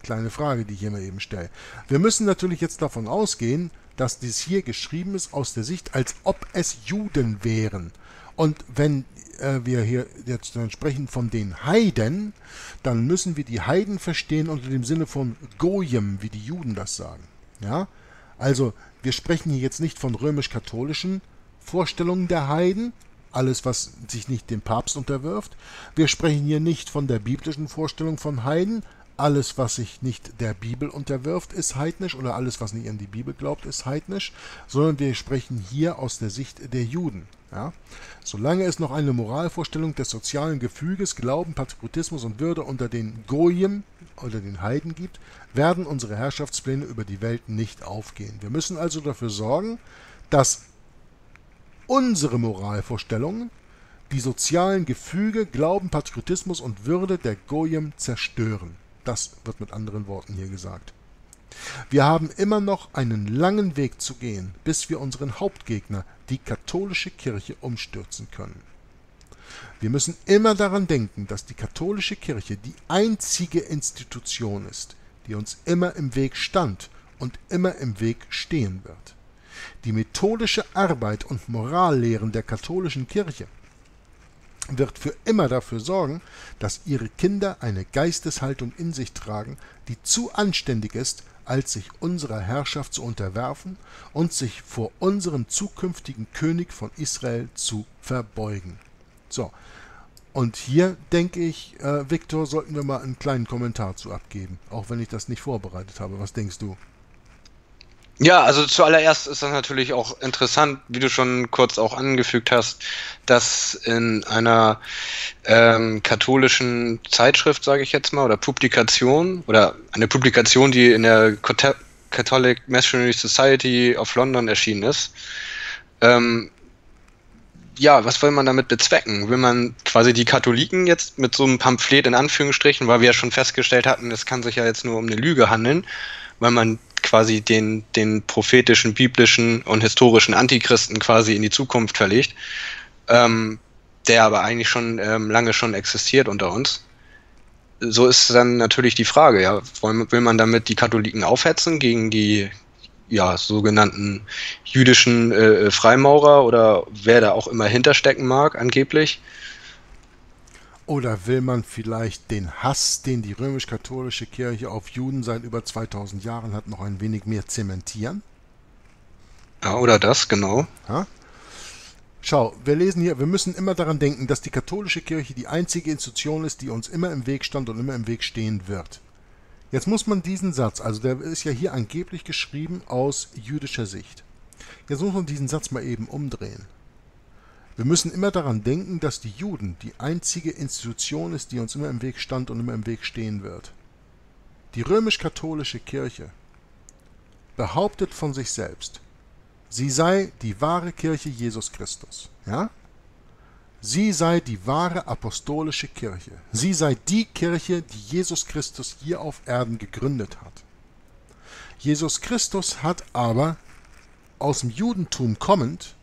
kleine Frage, die ich hier mal eben stelle. Wir müssen natürlich jetzt davon ausgehen, dass dies hier geschrieben ist aus der Sicht, als ob es Juden wären. Und wenn äh, wir hier jetzt dann sprechen von den Heiden, dann müssen wir die Heiden verstehen unter dem Sinne von Goyim, wie die Juden das sagen. Ja? Also wir sprechen hier jetzt nicht von römisch-katholischen Vorstellungen der Heiden, alles, was sich nicht dem Papst unterwirft. Wir sprechen hier nicht von der biblischen Vorstellung von Heiden. Alles, was sich nicht der Bibel unterwirft, ist heidnisch, oder alles, was nicht an die Bibel glaubt, ist heidnisch, sondern wir sprechen hier aus der Sicht der Juden. Ja? Solange es noch eine Moralvorstellung des sozialen Gefüges, Glauben, Patriotismus und Würde unter den Goyim oder den Heiden gibt, werden unsere Herrschaftspläne über die Welt nicht aufgehen. Wir müssen also dafür sorgen, dass unsere Moralvorstellungen die sozialen Gefüge, Glauben, Patriotismus und Würde der Goyim zerstören. Das wird mit anderen Worten hier gesagt. Wir haben immer noch einen langen Weg zu gehen, bis wir unseren Hauptgegner, die katholische Kirche, umstürzen können. Wir müssen immer daran denken, dass die katholische Kirche die einzige Institution ist, die uns immer im Weg stand und immer im Weg stehen wird. Die methodische Arbeit und Morallehren der katholischen Kirche wird für immer dafür sorgen, dass ihre Kinder eine Geisteshaltung in sich tragen, die zu anständig ist, als sich unserer Herrschaft zu unterwerfen und sich vor unserem zukünftigen König von Israel zu verbeugen. So, und hier denke ich, äh, Viktor, sollten wir mal einen kleinen Kommentar zu abgeben, auch wenn ich das nicht vorbereitet habe. Was denkst du? Ja, also zuallererst ist das natürlich auch interessant, wie du schon kurz auch angefügt hast, dass in einer ähm, katholischen Zeitschrift, sage ich jetzt mal, oder Publikation, oder eine Publikation, die in der Catholic Missionary Society of London erschienen ist, ähm, ja, was will man damit bezwecken? Will man quasi die Katholiken jetzt mit so einem Pamphlet in Anführungsstrichen, weil wir ja schon festgestellt hatten, es kann sich ja jetzt nur um eine Lüge handeln, weil man quasi den, den prophetischen, biblischen und historischen Antichristen quasi in die Zukunft verlegt, ähm, der aber eigentlich schon ähm, lange schon existiert unter uns. So ist dann natürlich die Frage, ja, will man damit die Katholiken aufhetzen gegen die ja, sogenannten jüdischen äh, Freimaurer oder wer da auch immer hinterstecken mag, angeblich? Oder will man vielleicht den Hass, den die römisch-katholische Kirche auf Juden seit über zweitausend Jahren hat, noch ein wenig mehr zementieren? Ja, oder das, genau. Ja? Schau, wir lesen hier, wir müssen immer daran denken, dass die katholische Kirche die einzige Institution ist, die uns immer im Weg stand und immer im Weg stehen wird. Jetzt muss man diesen Satz, also der ist ja hier angeblich geschrieben aus jüdischer Sicht. Jetzt muss man diesen Satz mal eben umdrehen. Wir müssen immer daran denken, dass die Juden die einzige Institution ist, die uns immer im Weg stand und immer im Weg stehen wird. Die römisch-katholische Kirche behauptet von sich selbst, sie sei die wahre Kirche Jesus Christus. Ja? Sie sei die wahre apostolische Kirche. Sie sei die Kirche, die Jesus Christus hier auf Erden gegründet hat. Jesus Christus hat aber aus dem Judentum kommend,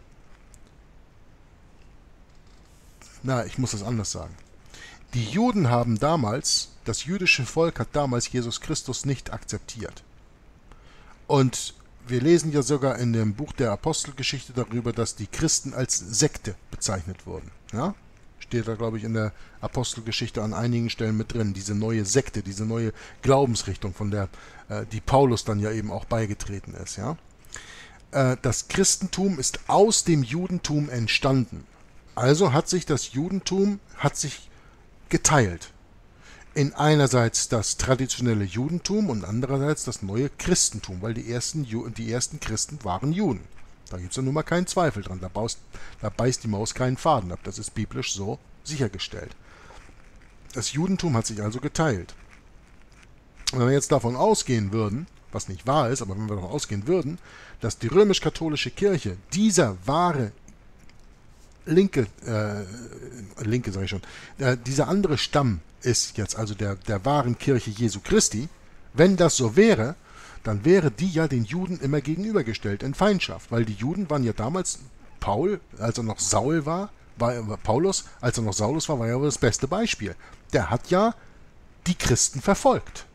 na, ich muss das anders sagen. Die Juden haben damals, das jüdische Volk hat damals Jesus Christus nicht akzeptiert. Und wir lesen ja sogar in dem Buch der Apostelgeschichte darüber, dass die Christen als Sekte bezeichnet wurden. Ja? Steht da, glaube ich, in der Apostelgeschichte an einigen Stellen mit drin. Diese neue Sekte, diese neue Glaubensrichtung, von der äh, die Paulus dann ja eben auch beigetreten ist. Ja? Äh, das Christentum ist aus dem Judentum entstanden. Also hat sich das Judentum hat sich geteilt. In einerseits das traditionelle Judentum und andererseits das neue Christentum, weil die ersten, die ersten Christen waren Juden. Da gibt es ja nun mal keinen Zweifel dran. Da, baust, da beißt die Maus keinen Faden ab. Das ist biblisch so sichergestellt. Das Judentum hat sich also geteilt. Und wenn wir jetzt davon ausgehen würden, was nicht wahr ist, aber wenn wir davon ausgehen würden, dass die römisch-katholische Kirche dieser wahre linke, äh, linke sage ich schon, äh, dieser andere Stamm ist jetzt also der, der wahren Kirche Jesu Christi, wenn das so wäre, dann wäre die ja den Juden immer gegenübergestellt in Feindschaft, weil die Juden waren ja damals, Paul, als er noch Saul war, war Paulus, als er noch Saulus war, war ja das beste Beispiel. Der hat ja die Christen verfolgt.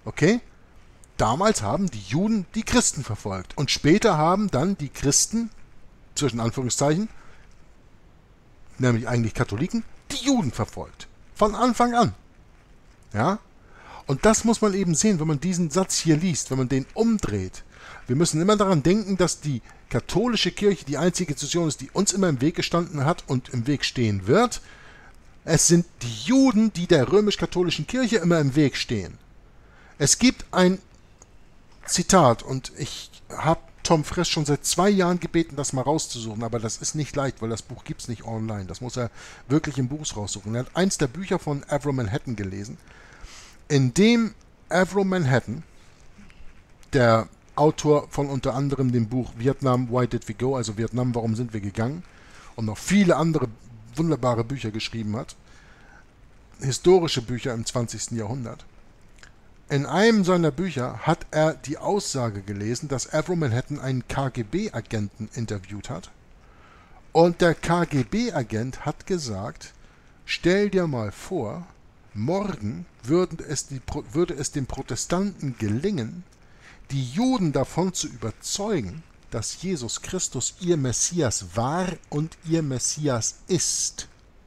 Okay? Damals haben die Juden die Christen verfolgt. Und später haben dann die Christen, zwischen Anführungszeichen, nämlich eigentlich Katholiken, die Juden verfolgt. Von Anfang an. Ja? Und das muss man eben sehen, wenn man diesen Satz hier liest, wenn man den umdreht. Wir müssen immer daran denken, dass die katholische Kirche die einzige Institution ist, die uns immer im Weg gestanden hat und im Weg stehen wird. Es sind die Juden, die der römisch-katholischen Kirche immer im Weg stehen. Es gibt ein Zitat, und ich habe Tom Frisch schon seit zwei Jahren gebeten, das mal rauszusuchen, aber das ist nicht leicht, weil das Buch gibt es nicht online. Das muss er wirklich im Buch raussuchen. Er hat eins der Bücher von Avro Manhattan gelesen, in dem Avro Manhattan, der Autor von unter anderem dem Buch Vietnam, Why Did We Go, also Vietnam, warum sind wir gegangen, und noch viele andere wunderbare Bücher geschrieben hat, historische Bücher im zwanzigsten Jahrhundert. In einem seiner Bücher hat er die Aussage gelesen, dass Avro Manhattan einen K G B-Agenten interviewt hat. Und der K G B-Agent hat gesagt, stell dir mal vor, morgen würde es, die, würde es den Protestanten gelingen, die Juden davon zu überzeugen, dass Jesus Christus ihr Messias war und ihr Messias ist.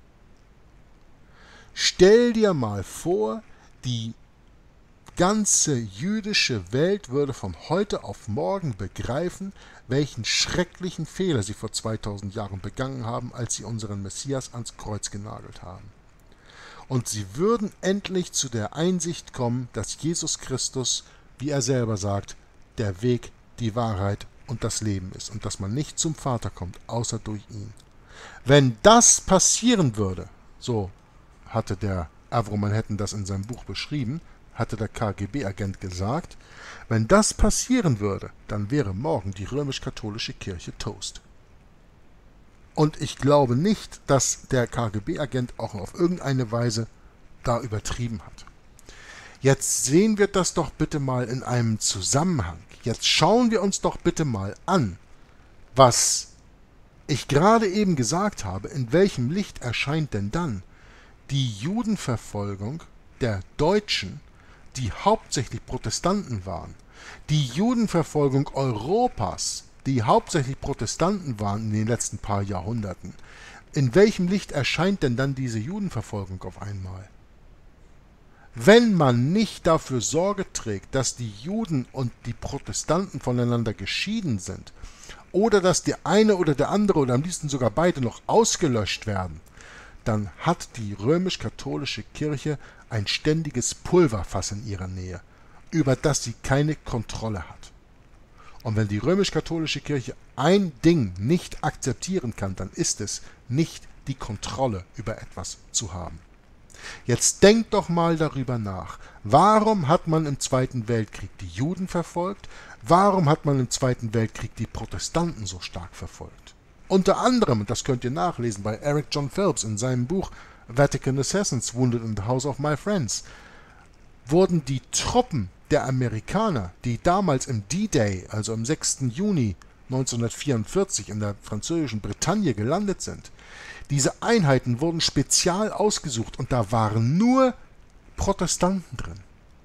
Stell dir mal vor, die ganze jüdische Welt würde von heute auf morgen begreifen, welchen schrecklichen Fehler sie vor zweitausend Jahren begangen haben, als sie unseren Messias ans Kreuz genagelt haben. Und sie würden endlich zu der Einsicht kommen, dass Jesus Christus, wie er selber sagt, der Weg, die Wahrheit und das Leben ist und dass man nicht zum Vater kommt, außer durch ihn. Wenn das passieren würde, so hatte der Avro Manhattan das in seinem Buch beschrieben, hatte der K G B-Agent gesagt, wenn das passieren würde, dann wäre morgen die römisch-katholische Kirche Toast. Und ich glaube nicht, dass der K G B-Agent auch auf irgendeine Weise da übertrieben hat. Jetzt sehen wir das doch bitte mal in einem Zusammenhang. Jetzt schauen wir uns doch bitte mal an, was ich gerade eben gesagt habe, in welchem Licht erscheint denn dann die Judenverfolgung der Deutschen, die hauptsächlich Protestanten waren, die Judenverfolgung Europas, die hauptsächlich Protestanten waren in den letzten paar Jahrhunderten. In welchem Licht erscheint denn dann diese Judenverfolgung auf einmal? Wenn man nicht dafür Sorge trägt, dass die Juden und die Protestanten voneinander geschieden sind, oder dass der eine oder der andere oder am liebsten sogar beide noch ausgelöscht werden, dann hat die römisch-katholische Kirche ein ständiges Pulverfass in ihrer Nähe, über das sie keine Kontrolle hat. Und wenn die römisch-katholische Kirche ein Ding nicht akzeptieren kann, dann ist es, nicht die Kontrolle über etwas zu haben. Jetzt denkt doch mal darüber nach. Warum hat man im Zweiten Weltkrieg die Juden verfolgt? Warum hat man im Zweiten Weltkrieg die Protestanten so stark verfolgt? Unter anderem, und das könnt ihr nachlesen bei Eric John Phelps in seinem Buch Vatican Assassins, Wounded in the House of My Friends, wurden die Truppen der Amerikaner, die damals im D-Day, also am sechsten Juni neunzehnhundertvierundvierzig in der französischen Bretagne gelandet sind, diese Einheiten wurden spezial ausgesucht und da waren nur Protestanten drin.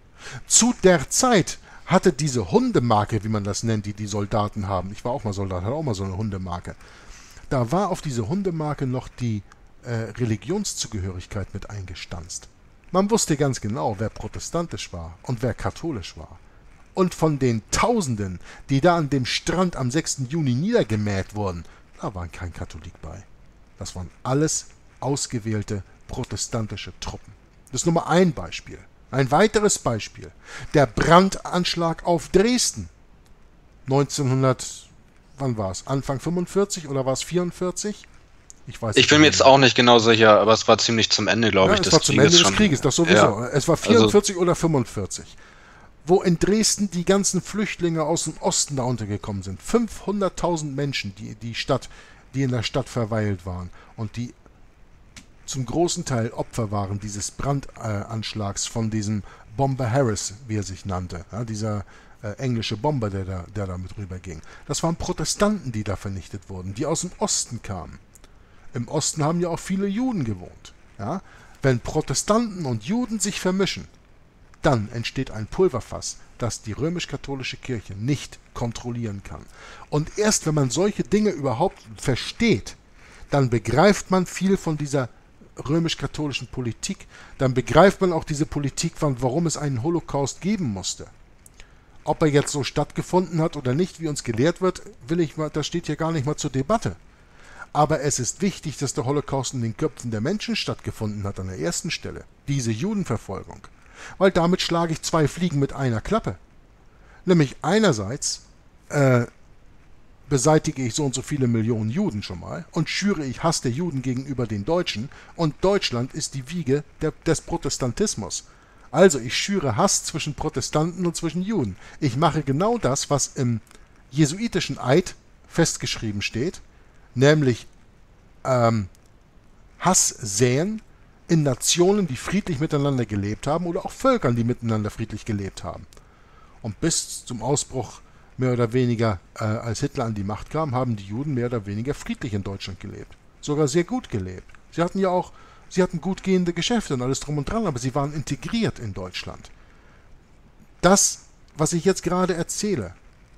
Zu der Zeit hatte diese Hundemarke, wie man das nennt, die die Soldaten haben, ich war auch mal Soldat, hatte auch mal so eine Hundemarke, da war auf diese Hundemarke noch die äh, Religionszugehörigkeit mit eingestanzt. Man wusste ganz genau, wer protestantisch war und wer katholisch war. Und von den Tausenden, die da an dem Strand am sechsten Juni niedergemäht wurden, da war kein Katholik bei. Das waren alles ausgewählte protestantische Truppen. Das ist nur mal ein Beispiel. Ein weiteres Beispiel. Der Brandanschlag auf Dresden. neunzehnhundert, wann war es? Anfang fünfundvierzig oder war es vierundvierzig? Ich weiß Ich bin mir jetzt auch nicht genau sicher, aber es war ziemlich zum Ende, glaube ja, ich, es des war zum Krieges Ende des schon. Krieges, das sowieso. Ja. Es war vierundvierzig also, oder fünfundvierzig. Wo in Dresden die ganzen Flüchtlinge aus dem Osten da untergekommen sind. fünfhunderttausend Menschen, die die Stadt, die in der Stadt verweilt waren und die zum großen Teil Opfer waren dieses Brandanschlags von diesem Bomber Harris, wie er sich nannte, ja, dieser äh, englische Bomber, der da, der da mit rüberging. Das waren Protestanten, die da vernichtet wurden, die aus dem Osten kamen. Im Osten haben ja auch viele Juden gewohnt. Ja? Wenn Protestanten und Juden sich vermischen, dann entsteht ein Pulverfass, das die römisch-katholische Kirche nicht kontrollieren kann. Und erst wenn man solche Dinge überhaupt versteht, dann begreift man viel von dieser römisch-katholischen Politik, dann begreift man auch diese Politik, warum es einen Holocaust geben musste. Ob er jetzt so stattgefunden hat oder nicht, wie uns gelehrt wird, will ich mal, das steht hier gar nicht mal zur Debatte. Aber es ist wichtig, dass der Holocaust in den Köpfen der Menschen stattgefunden hat, an der ersten Stelle. Diese Judenverfolgung. Weil damit schlage ich zwei Fliegen mit einer Klappe. Nämlich einerseits äh, beseitige ich so und so viele Millionen Juden schon mal und schüre ich Hass der Juden gegenüber den Deutschen, und Deutschland ist die Wiege der, des Protestantismus. Also ich schüre Hass zwischen Protestanten und zwischen Juden. Ich mache genau das, was im jesuitischen Eid festgeschrieben steht, nämlich ähm, Hass säen in Nationen, die friedlich miteinander gelebt haben, oder auch Völkern, die miteinander friedlich gelebt haben. Und bis zum Ausbruch mehr oder weniger, äh, als Hitler an die Macht kam, haben die Juden mehr oder weniger friedlich in Deutschland gelebt. Sogar sehr gut gelebt. Sie hatten ja auch, sie hatten gut gehende Geschäfte und alles drum und dran, aber sie waren integriert in Deutschland. Das, was ich jetzt gerade erzähle,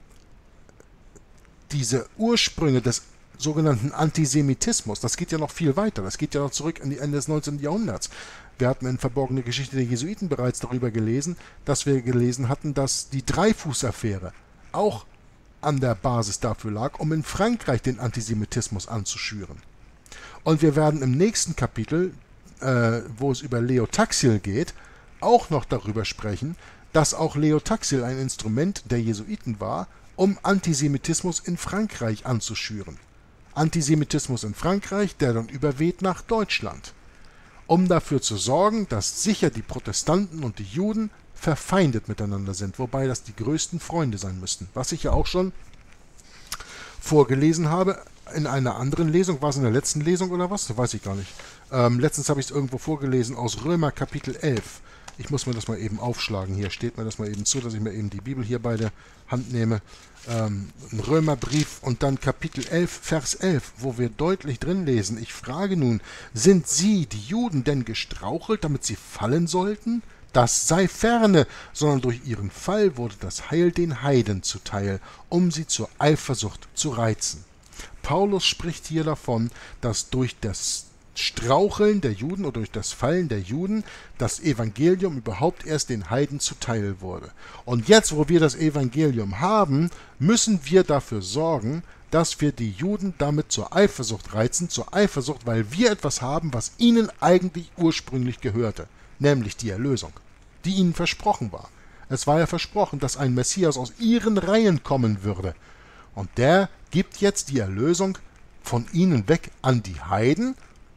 diese Ursprünge des sogenannten Antisemitismus, das geht ja noch viel weiter, das geht ja noch zurück in die Ende des neunzehnten Jahrhunderts. Wir hatten in Verborgene Geschichte der Jesuiten bereits darüber gelesen, dass wir gelesen hatten, dass die Dreyfus-Affäre auch an der Basis dafür lag, um in Frankreich den Antisemitismus anzuschüren. Und wir werden im nächsten Kapitel, äh, wo es über Leo Taxil geht, auch noch darüber sprechen, dass auch Leo Taxil ein Instrument der Jesuiten war, um Antisemitismus in Frankreich anzuschüren. Antisemitismus in Frankreich, der dann überweht nach Deutschland, um dafür zu sorgen, dass sicher die Protestanten und die Juden verfeindet miteinander sind, wobei das die größten Freunde sein müssten. Was ich ja auch schon vorgelesen habe in einer anderen Lesung. War es in der letzten Lesung oder was? Das weiß ich gar nicht. Ähm, letztens habe ich es irgendwo vorgelesen aus Römer Kapitel elf. Ich muss mir das mal eben aufschlagen. Hier steht mir das mal eben zu, dass ich mir eben die Bibel hier bei der Hand nehme. Ähm, ein Römerbrief und dann Kapitel elf, Vers elf, wo wir deutlich drin lesen: Ich frage nun, sind sie, die Juden, denn gestrauchelt, damit sie fallen sollten? Das sei ferne, sondern durch ihren Fall wurde das Heil den Heiden zuteil, um sie zur Eifersucht zu reizen. Paulus spricht hier davon, dass durch das Straucheln der Juden oder durch das Fallen der Juden das Evangelium überhaupt erst den Heiden zuteil wurde. Und jetzt, wo wir das Evangelium haben, müssen wir dafür sorgen, dass wir die Juden damit zur Eifersucht reizen, zur Eifersucht, weil wir etwas haben, was ihnen eigentlich ursprünglich gehörte, nämlich die Erlösung, die ihnen versprochen war. Es war ja versprochen, dass ein Messias aus ihren Reihen kommen würde. Und der gibt jetzt die Erlösung von ihnen weg an die Heiden.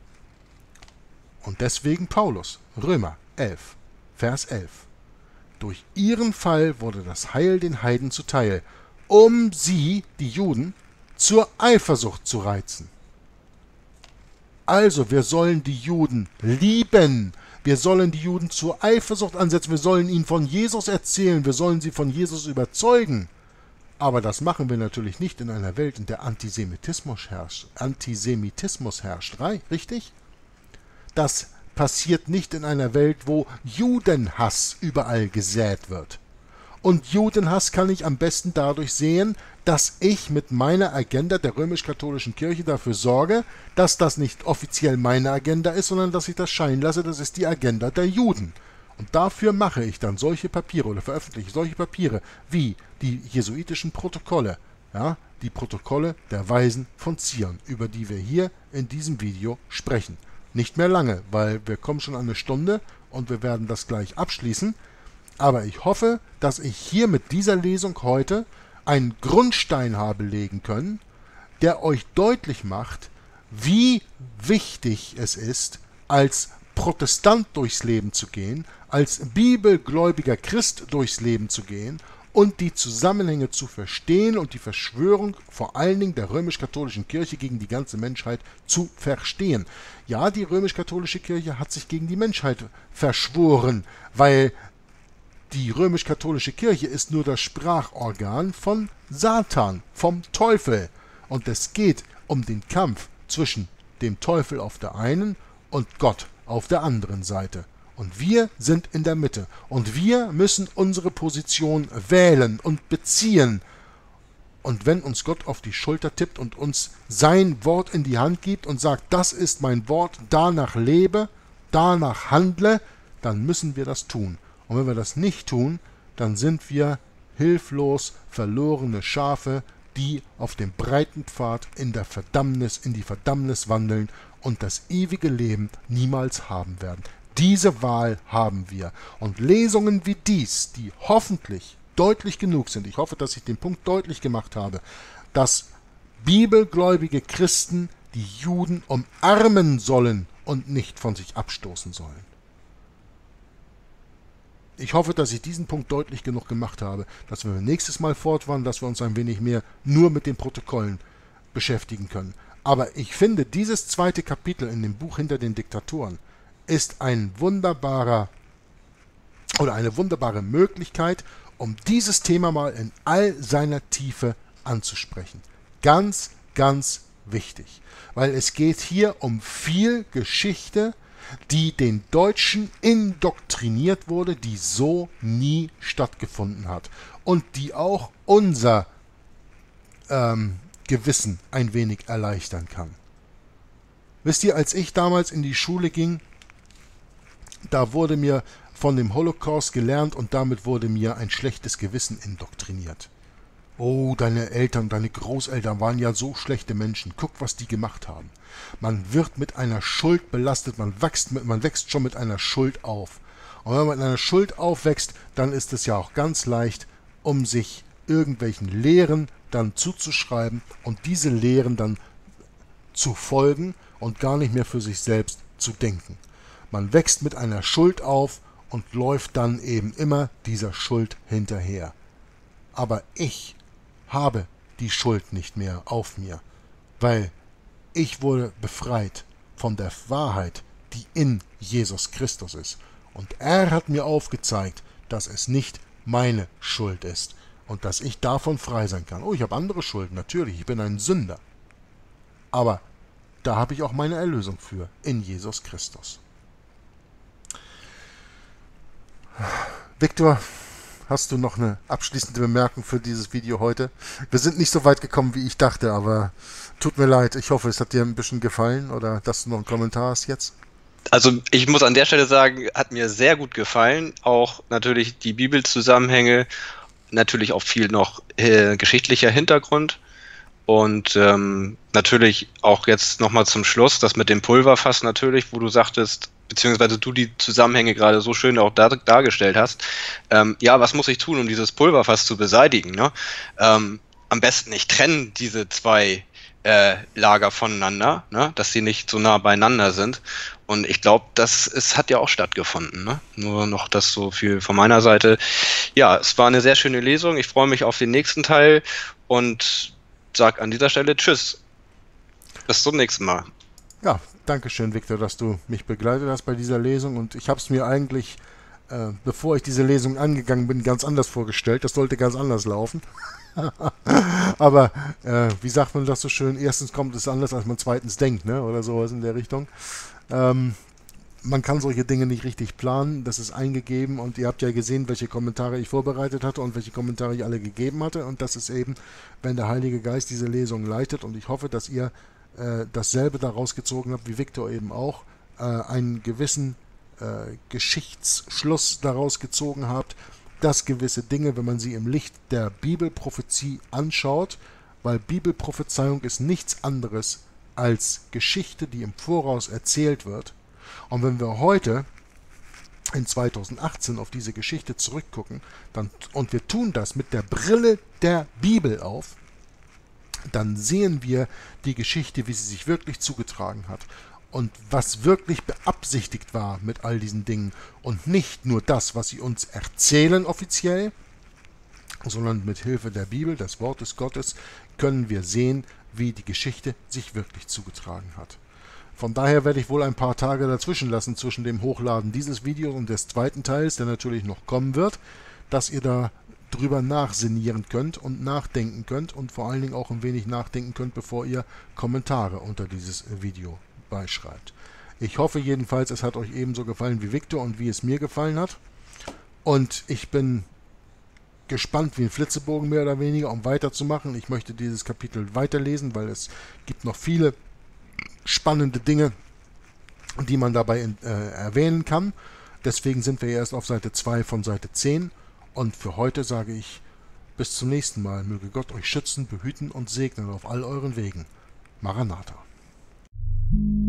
Und deswegen Paulus, Römer elf, Vers elf. Durch ihren Fall wurde das Heil den Heiden zuteil, um sie, die Juden, zur Eifersucht zu reizen. Also, wir sollen die Juden lieben. Wir sollen die Juden zur Eifersucht ansetzen. Wir sollen ihnen von Jesus erzählen. Wir sollen sie von Jesus überzeugen. Aber das machen wir natürlich nicht in einer Welt, in der Antisemitismus herrscht. Antisemitismus herrscht, richtig? Das passiert nicht in einer Welt, wo Judenhass überall gesät wird. Und Judenhass kann ich am besten dadurch sehen, dass ich mit meiner Agenda der römisch-katholischen Kirche dafür sorge, dass das nicht offiziell meine Agenda ist, sondern dass ich das scheinen lasse, das ist die Agenda der Juden. Und dafür mache ich dann solche Papiere oder veröffentliche solche Papiere wie die jesuitischen Protokolle, ja, die Protokolle der Weisen von Zion, über die wir hier in diesem Video sprechen. Nicht mehr lange, weil wir kommen schon an eine Stunde und wir werden das gleich abschließen. Aber ich hoffe, dass ich hier mit dieser Lesung heute einen Grundstein habe legen können, der euch deutlich macht, wie wichtig es ist, als Protestant durchs Leben zu gehen, als bibelgläubiger Christ durchs Leben zu gehen und die Zusammenhänge zu verstehen und die Verschwörung vor allen Dingen der römisch-katholischen Kirche gegen die ganze Menschheit zu verstehen. Ja, die römisch-katholische Kirche hat sich gegen die Menschheit verschworen, weil die römisch-katholische Kirche ist nur das Sprachorgan von Satan, vom Teufel. Und es geht um den Kampf zwischen dem Teufel auf der einen und Gott auf der anderen Seite. Und wir sind in der Mitte. Und wir müssen unsere Position wählen und beziehen. Und wenn uns Gott auf die Schulter tippt und uns sein Wort in die Hand gibt und sagt, das ist mein Wort, danach lebe, danach handle, dann müssen wir das tun. Und wenn wir das nicht tun, dann sind wir hilflos verlorene Schafe, die auf dem breiten Pfad in der Verdammnis, in die Verdammnis wandeln und das ewige Leben niemals haben werden. Diese Wahl haben wir. Und Lesungen wie dies, die hoffentlich deutlich genug sind, ich hoffe, dass ich den Punkt deutlich gemacht habe, dass bibelgläubige Christen die Juden umarmen sollen und nicht von sich abstoßen sollen. Ich hoffe, dass ich diesen Punkt deutlich genug gemacht habe, dass wir nächstes Mal fortfahren, dass wir uns ein wenig mehr nur mit den Protokollen beschäftigen können. Aber ich finde, dieses zweite Kapitel in dem Buch Hinter den Diktatoren ist ein wunderbarer oder eine wunderbare Möglichkeit, um dieses Thema mal in all seiner Tiefe anzusprechen. Ganz, ganz wichtig, weil es geht hier um viel Geschichte, die den Deutschen indoktriniert wurde, die so nie stattgefunden hat und die auch unser ähm, Gewissen ein wenig erleichtern kann. Wisst ihr, als ich damals in die Schule ging, da wurde mir von dem Holocaust gelernt und damit wurde mir ein schlechtes Gewissen indoktriniert. Oh, deine Eltern, deine Großeltern waren ja so schlechte Menschen. Guck, was die gemacht haben. Man wird mit einer Schuld belastet, man wächst, mit, man wächst schon mit einer Schuld auf. Und wenn man mit einer Schuld aufwächst, dann ist es ja auch ganz leicht, um sich irgendwelchen Lehren dann zuzuschreiben und diese Lehren dann zu folgen und gar nicht mehr für sich selbst zu denken. Man wächst mit einer Schuld auf und läuft dann eben immer dieser Schuld hinterher. Aber ich habe die Schuld nicht mehr auf mir, weil ich wurde befreit von der Wahrheit, die in Jesus Christus ist. Und er hat mir aufgezeigt, dass es nicht meine Schuld ist und dass ich davon frei sein kann. Oh, ich habe andere Schulden, natürlich, ich bin ein Sünder. Aber da habe ich auch meine Erlösung für, in Jesus Christus. Viktor, hast du noch eine abschließende Bemerkung für dieses Video heute? Wir sind nicht so weit gekommen, wie ich dachte, aber tut mir leid. Ich hoffe, es hat dir ein bisschen gefallen oder dass du noch einen Kommentar hast jetzt. Also ich muss an der Stelle sagen, hat mir sehr gut gefallen. Auch natürlich die Bibelzusammenhänge, natürlich auch viel noch äh, geschichtlicher Hintergrund. Und ähm, natürlich auch jetzt nochmal zum Schluss, das mit dem Pulverfass natürlich, wo du sagtest, beziehungsweise du die Zusammenhänge gerade so schön auch dar dargestellt hast. Ähm, ja, was muss ich tun, um dieses Pulverfass zu beseitigen? Ne? Ähm, am besten nicht trennen diese zwei äh, Lager voneinander, ne? Dass sie nicht so nah beieinander sind. Und ich glaube, das es hat ja auch stattgefunden. Ne? Nur noch das so viel von meiner Seite. Ja, es war eine sehr schöne Lesung. Ich freue mich auf den nächsten Teil und sag an dieser Stelle Tschüss. Bis zum nächsten Mal. Ja, danke schön, Viktor, dass du mich begleitet hast bei dieser Lesung. Und ich habe es mir eigentlich, äh, bevor ich diese Lesung angegangen bin, ganz anders vorgestellt. Das sollte ganz anders laufen. Aber äh, wie sagt man das so schön? Erstens kommt es anders, als man zweitens denkt, ne? Oder sowas in der Richtung. Ähm, man kann solche Dinge nicht richtig planen. Das ist eingegeben und ihr habt ja gesehen, welche Kommentare ich vorbereitet hatte und welche Kommentare ich alle gegeben hatte. Und das ist eben, wenn der Heilige Geist diese Lesung leitet. Und ich hoffe, dass ihr äh, dasselbe daraus gezogen habt, wie Viktor eben auch, äh, einen gewissen äh, Geschichtsschluss daraus gezogen habt, dass gewisse Dinge, wenn man sie im Licht der Bibelprophezie anschaut, weil Bibelprophezeiung ist nichts anderes als Geschichte, die im Voraus erzählt wird. Und wenn wir heute in zweitausendachtzehn auf diese Geschichte zurückgucken, dann, und wir tun das mit der Brille der Bibel auf, dann sehen wir die Geschichte, wie sie sich wirklich zugetragen hat und was wirklich beabsichtigt war mit all diesen Dingen und nicht nur das, was sie uns erzählen offiziell, sondern mit Hilfe der Bibel, des Wortes Gottes, können wir sehen, wie die Geschichte sich wirklich zugetragen hat. Von daher werde ich wohl ein paar Tage dazwischen lassen, zwischen dem Hochladen dieses Videos und des zweiten Teils, der natürlich noch kommen wird, dass ihr da drüber nachsinnieren könnt und nachdenken könnt und vor allen Dingen auch ein wenig nachdenken könnt, bevor ihr Kommentare unter dieses Video beischreibt. Ich hoffe jedenfalls, es hat euch ebenso gefallen wie Victor und wie es mir gefallen hat. Und ich bin gespannt wie ein Flitzebogen mehr oder weniger, um weiterzumachen. Ich möchte dieses Kapitel weiterlesen, weil es gibt noch viele spannende Dinge, die man dabei äh, erwähnen kann. Deswegen sind wir erst auf Seite zwei von Seite zehn. Und für heute sage ich bis zum nächsten Mal. Möge Gott euch schützen, behüten und segnen auf all euren Wegen. Maranatha.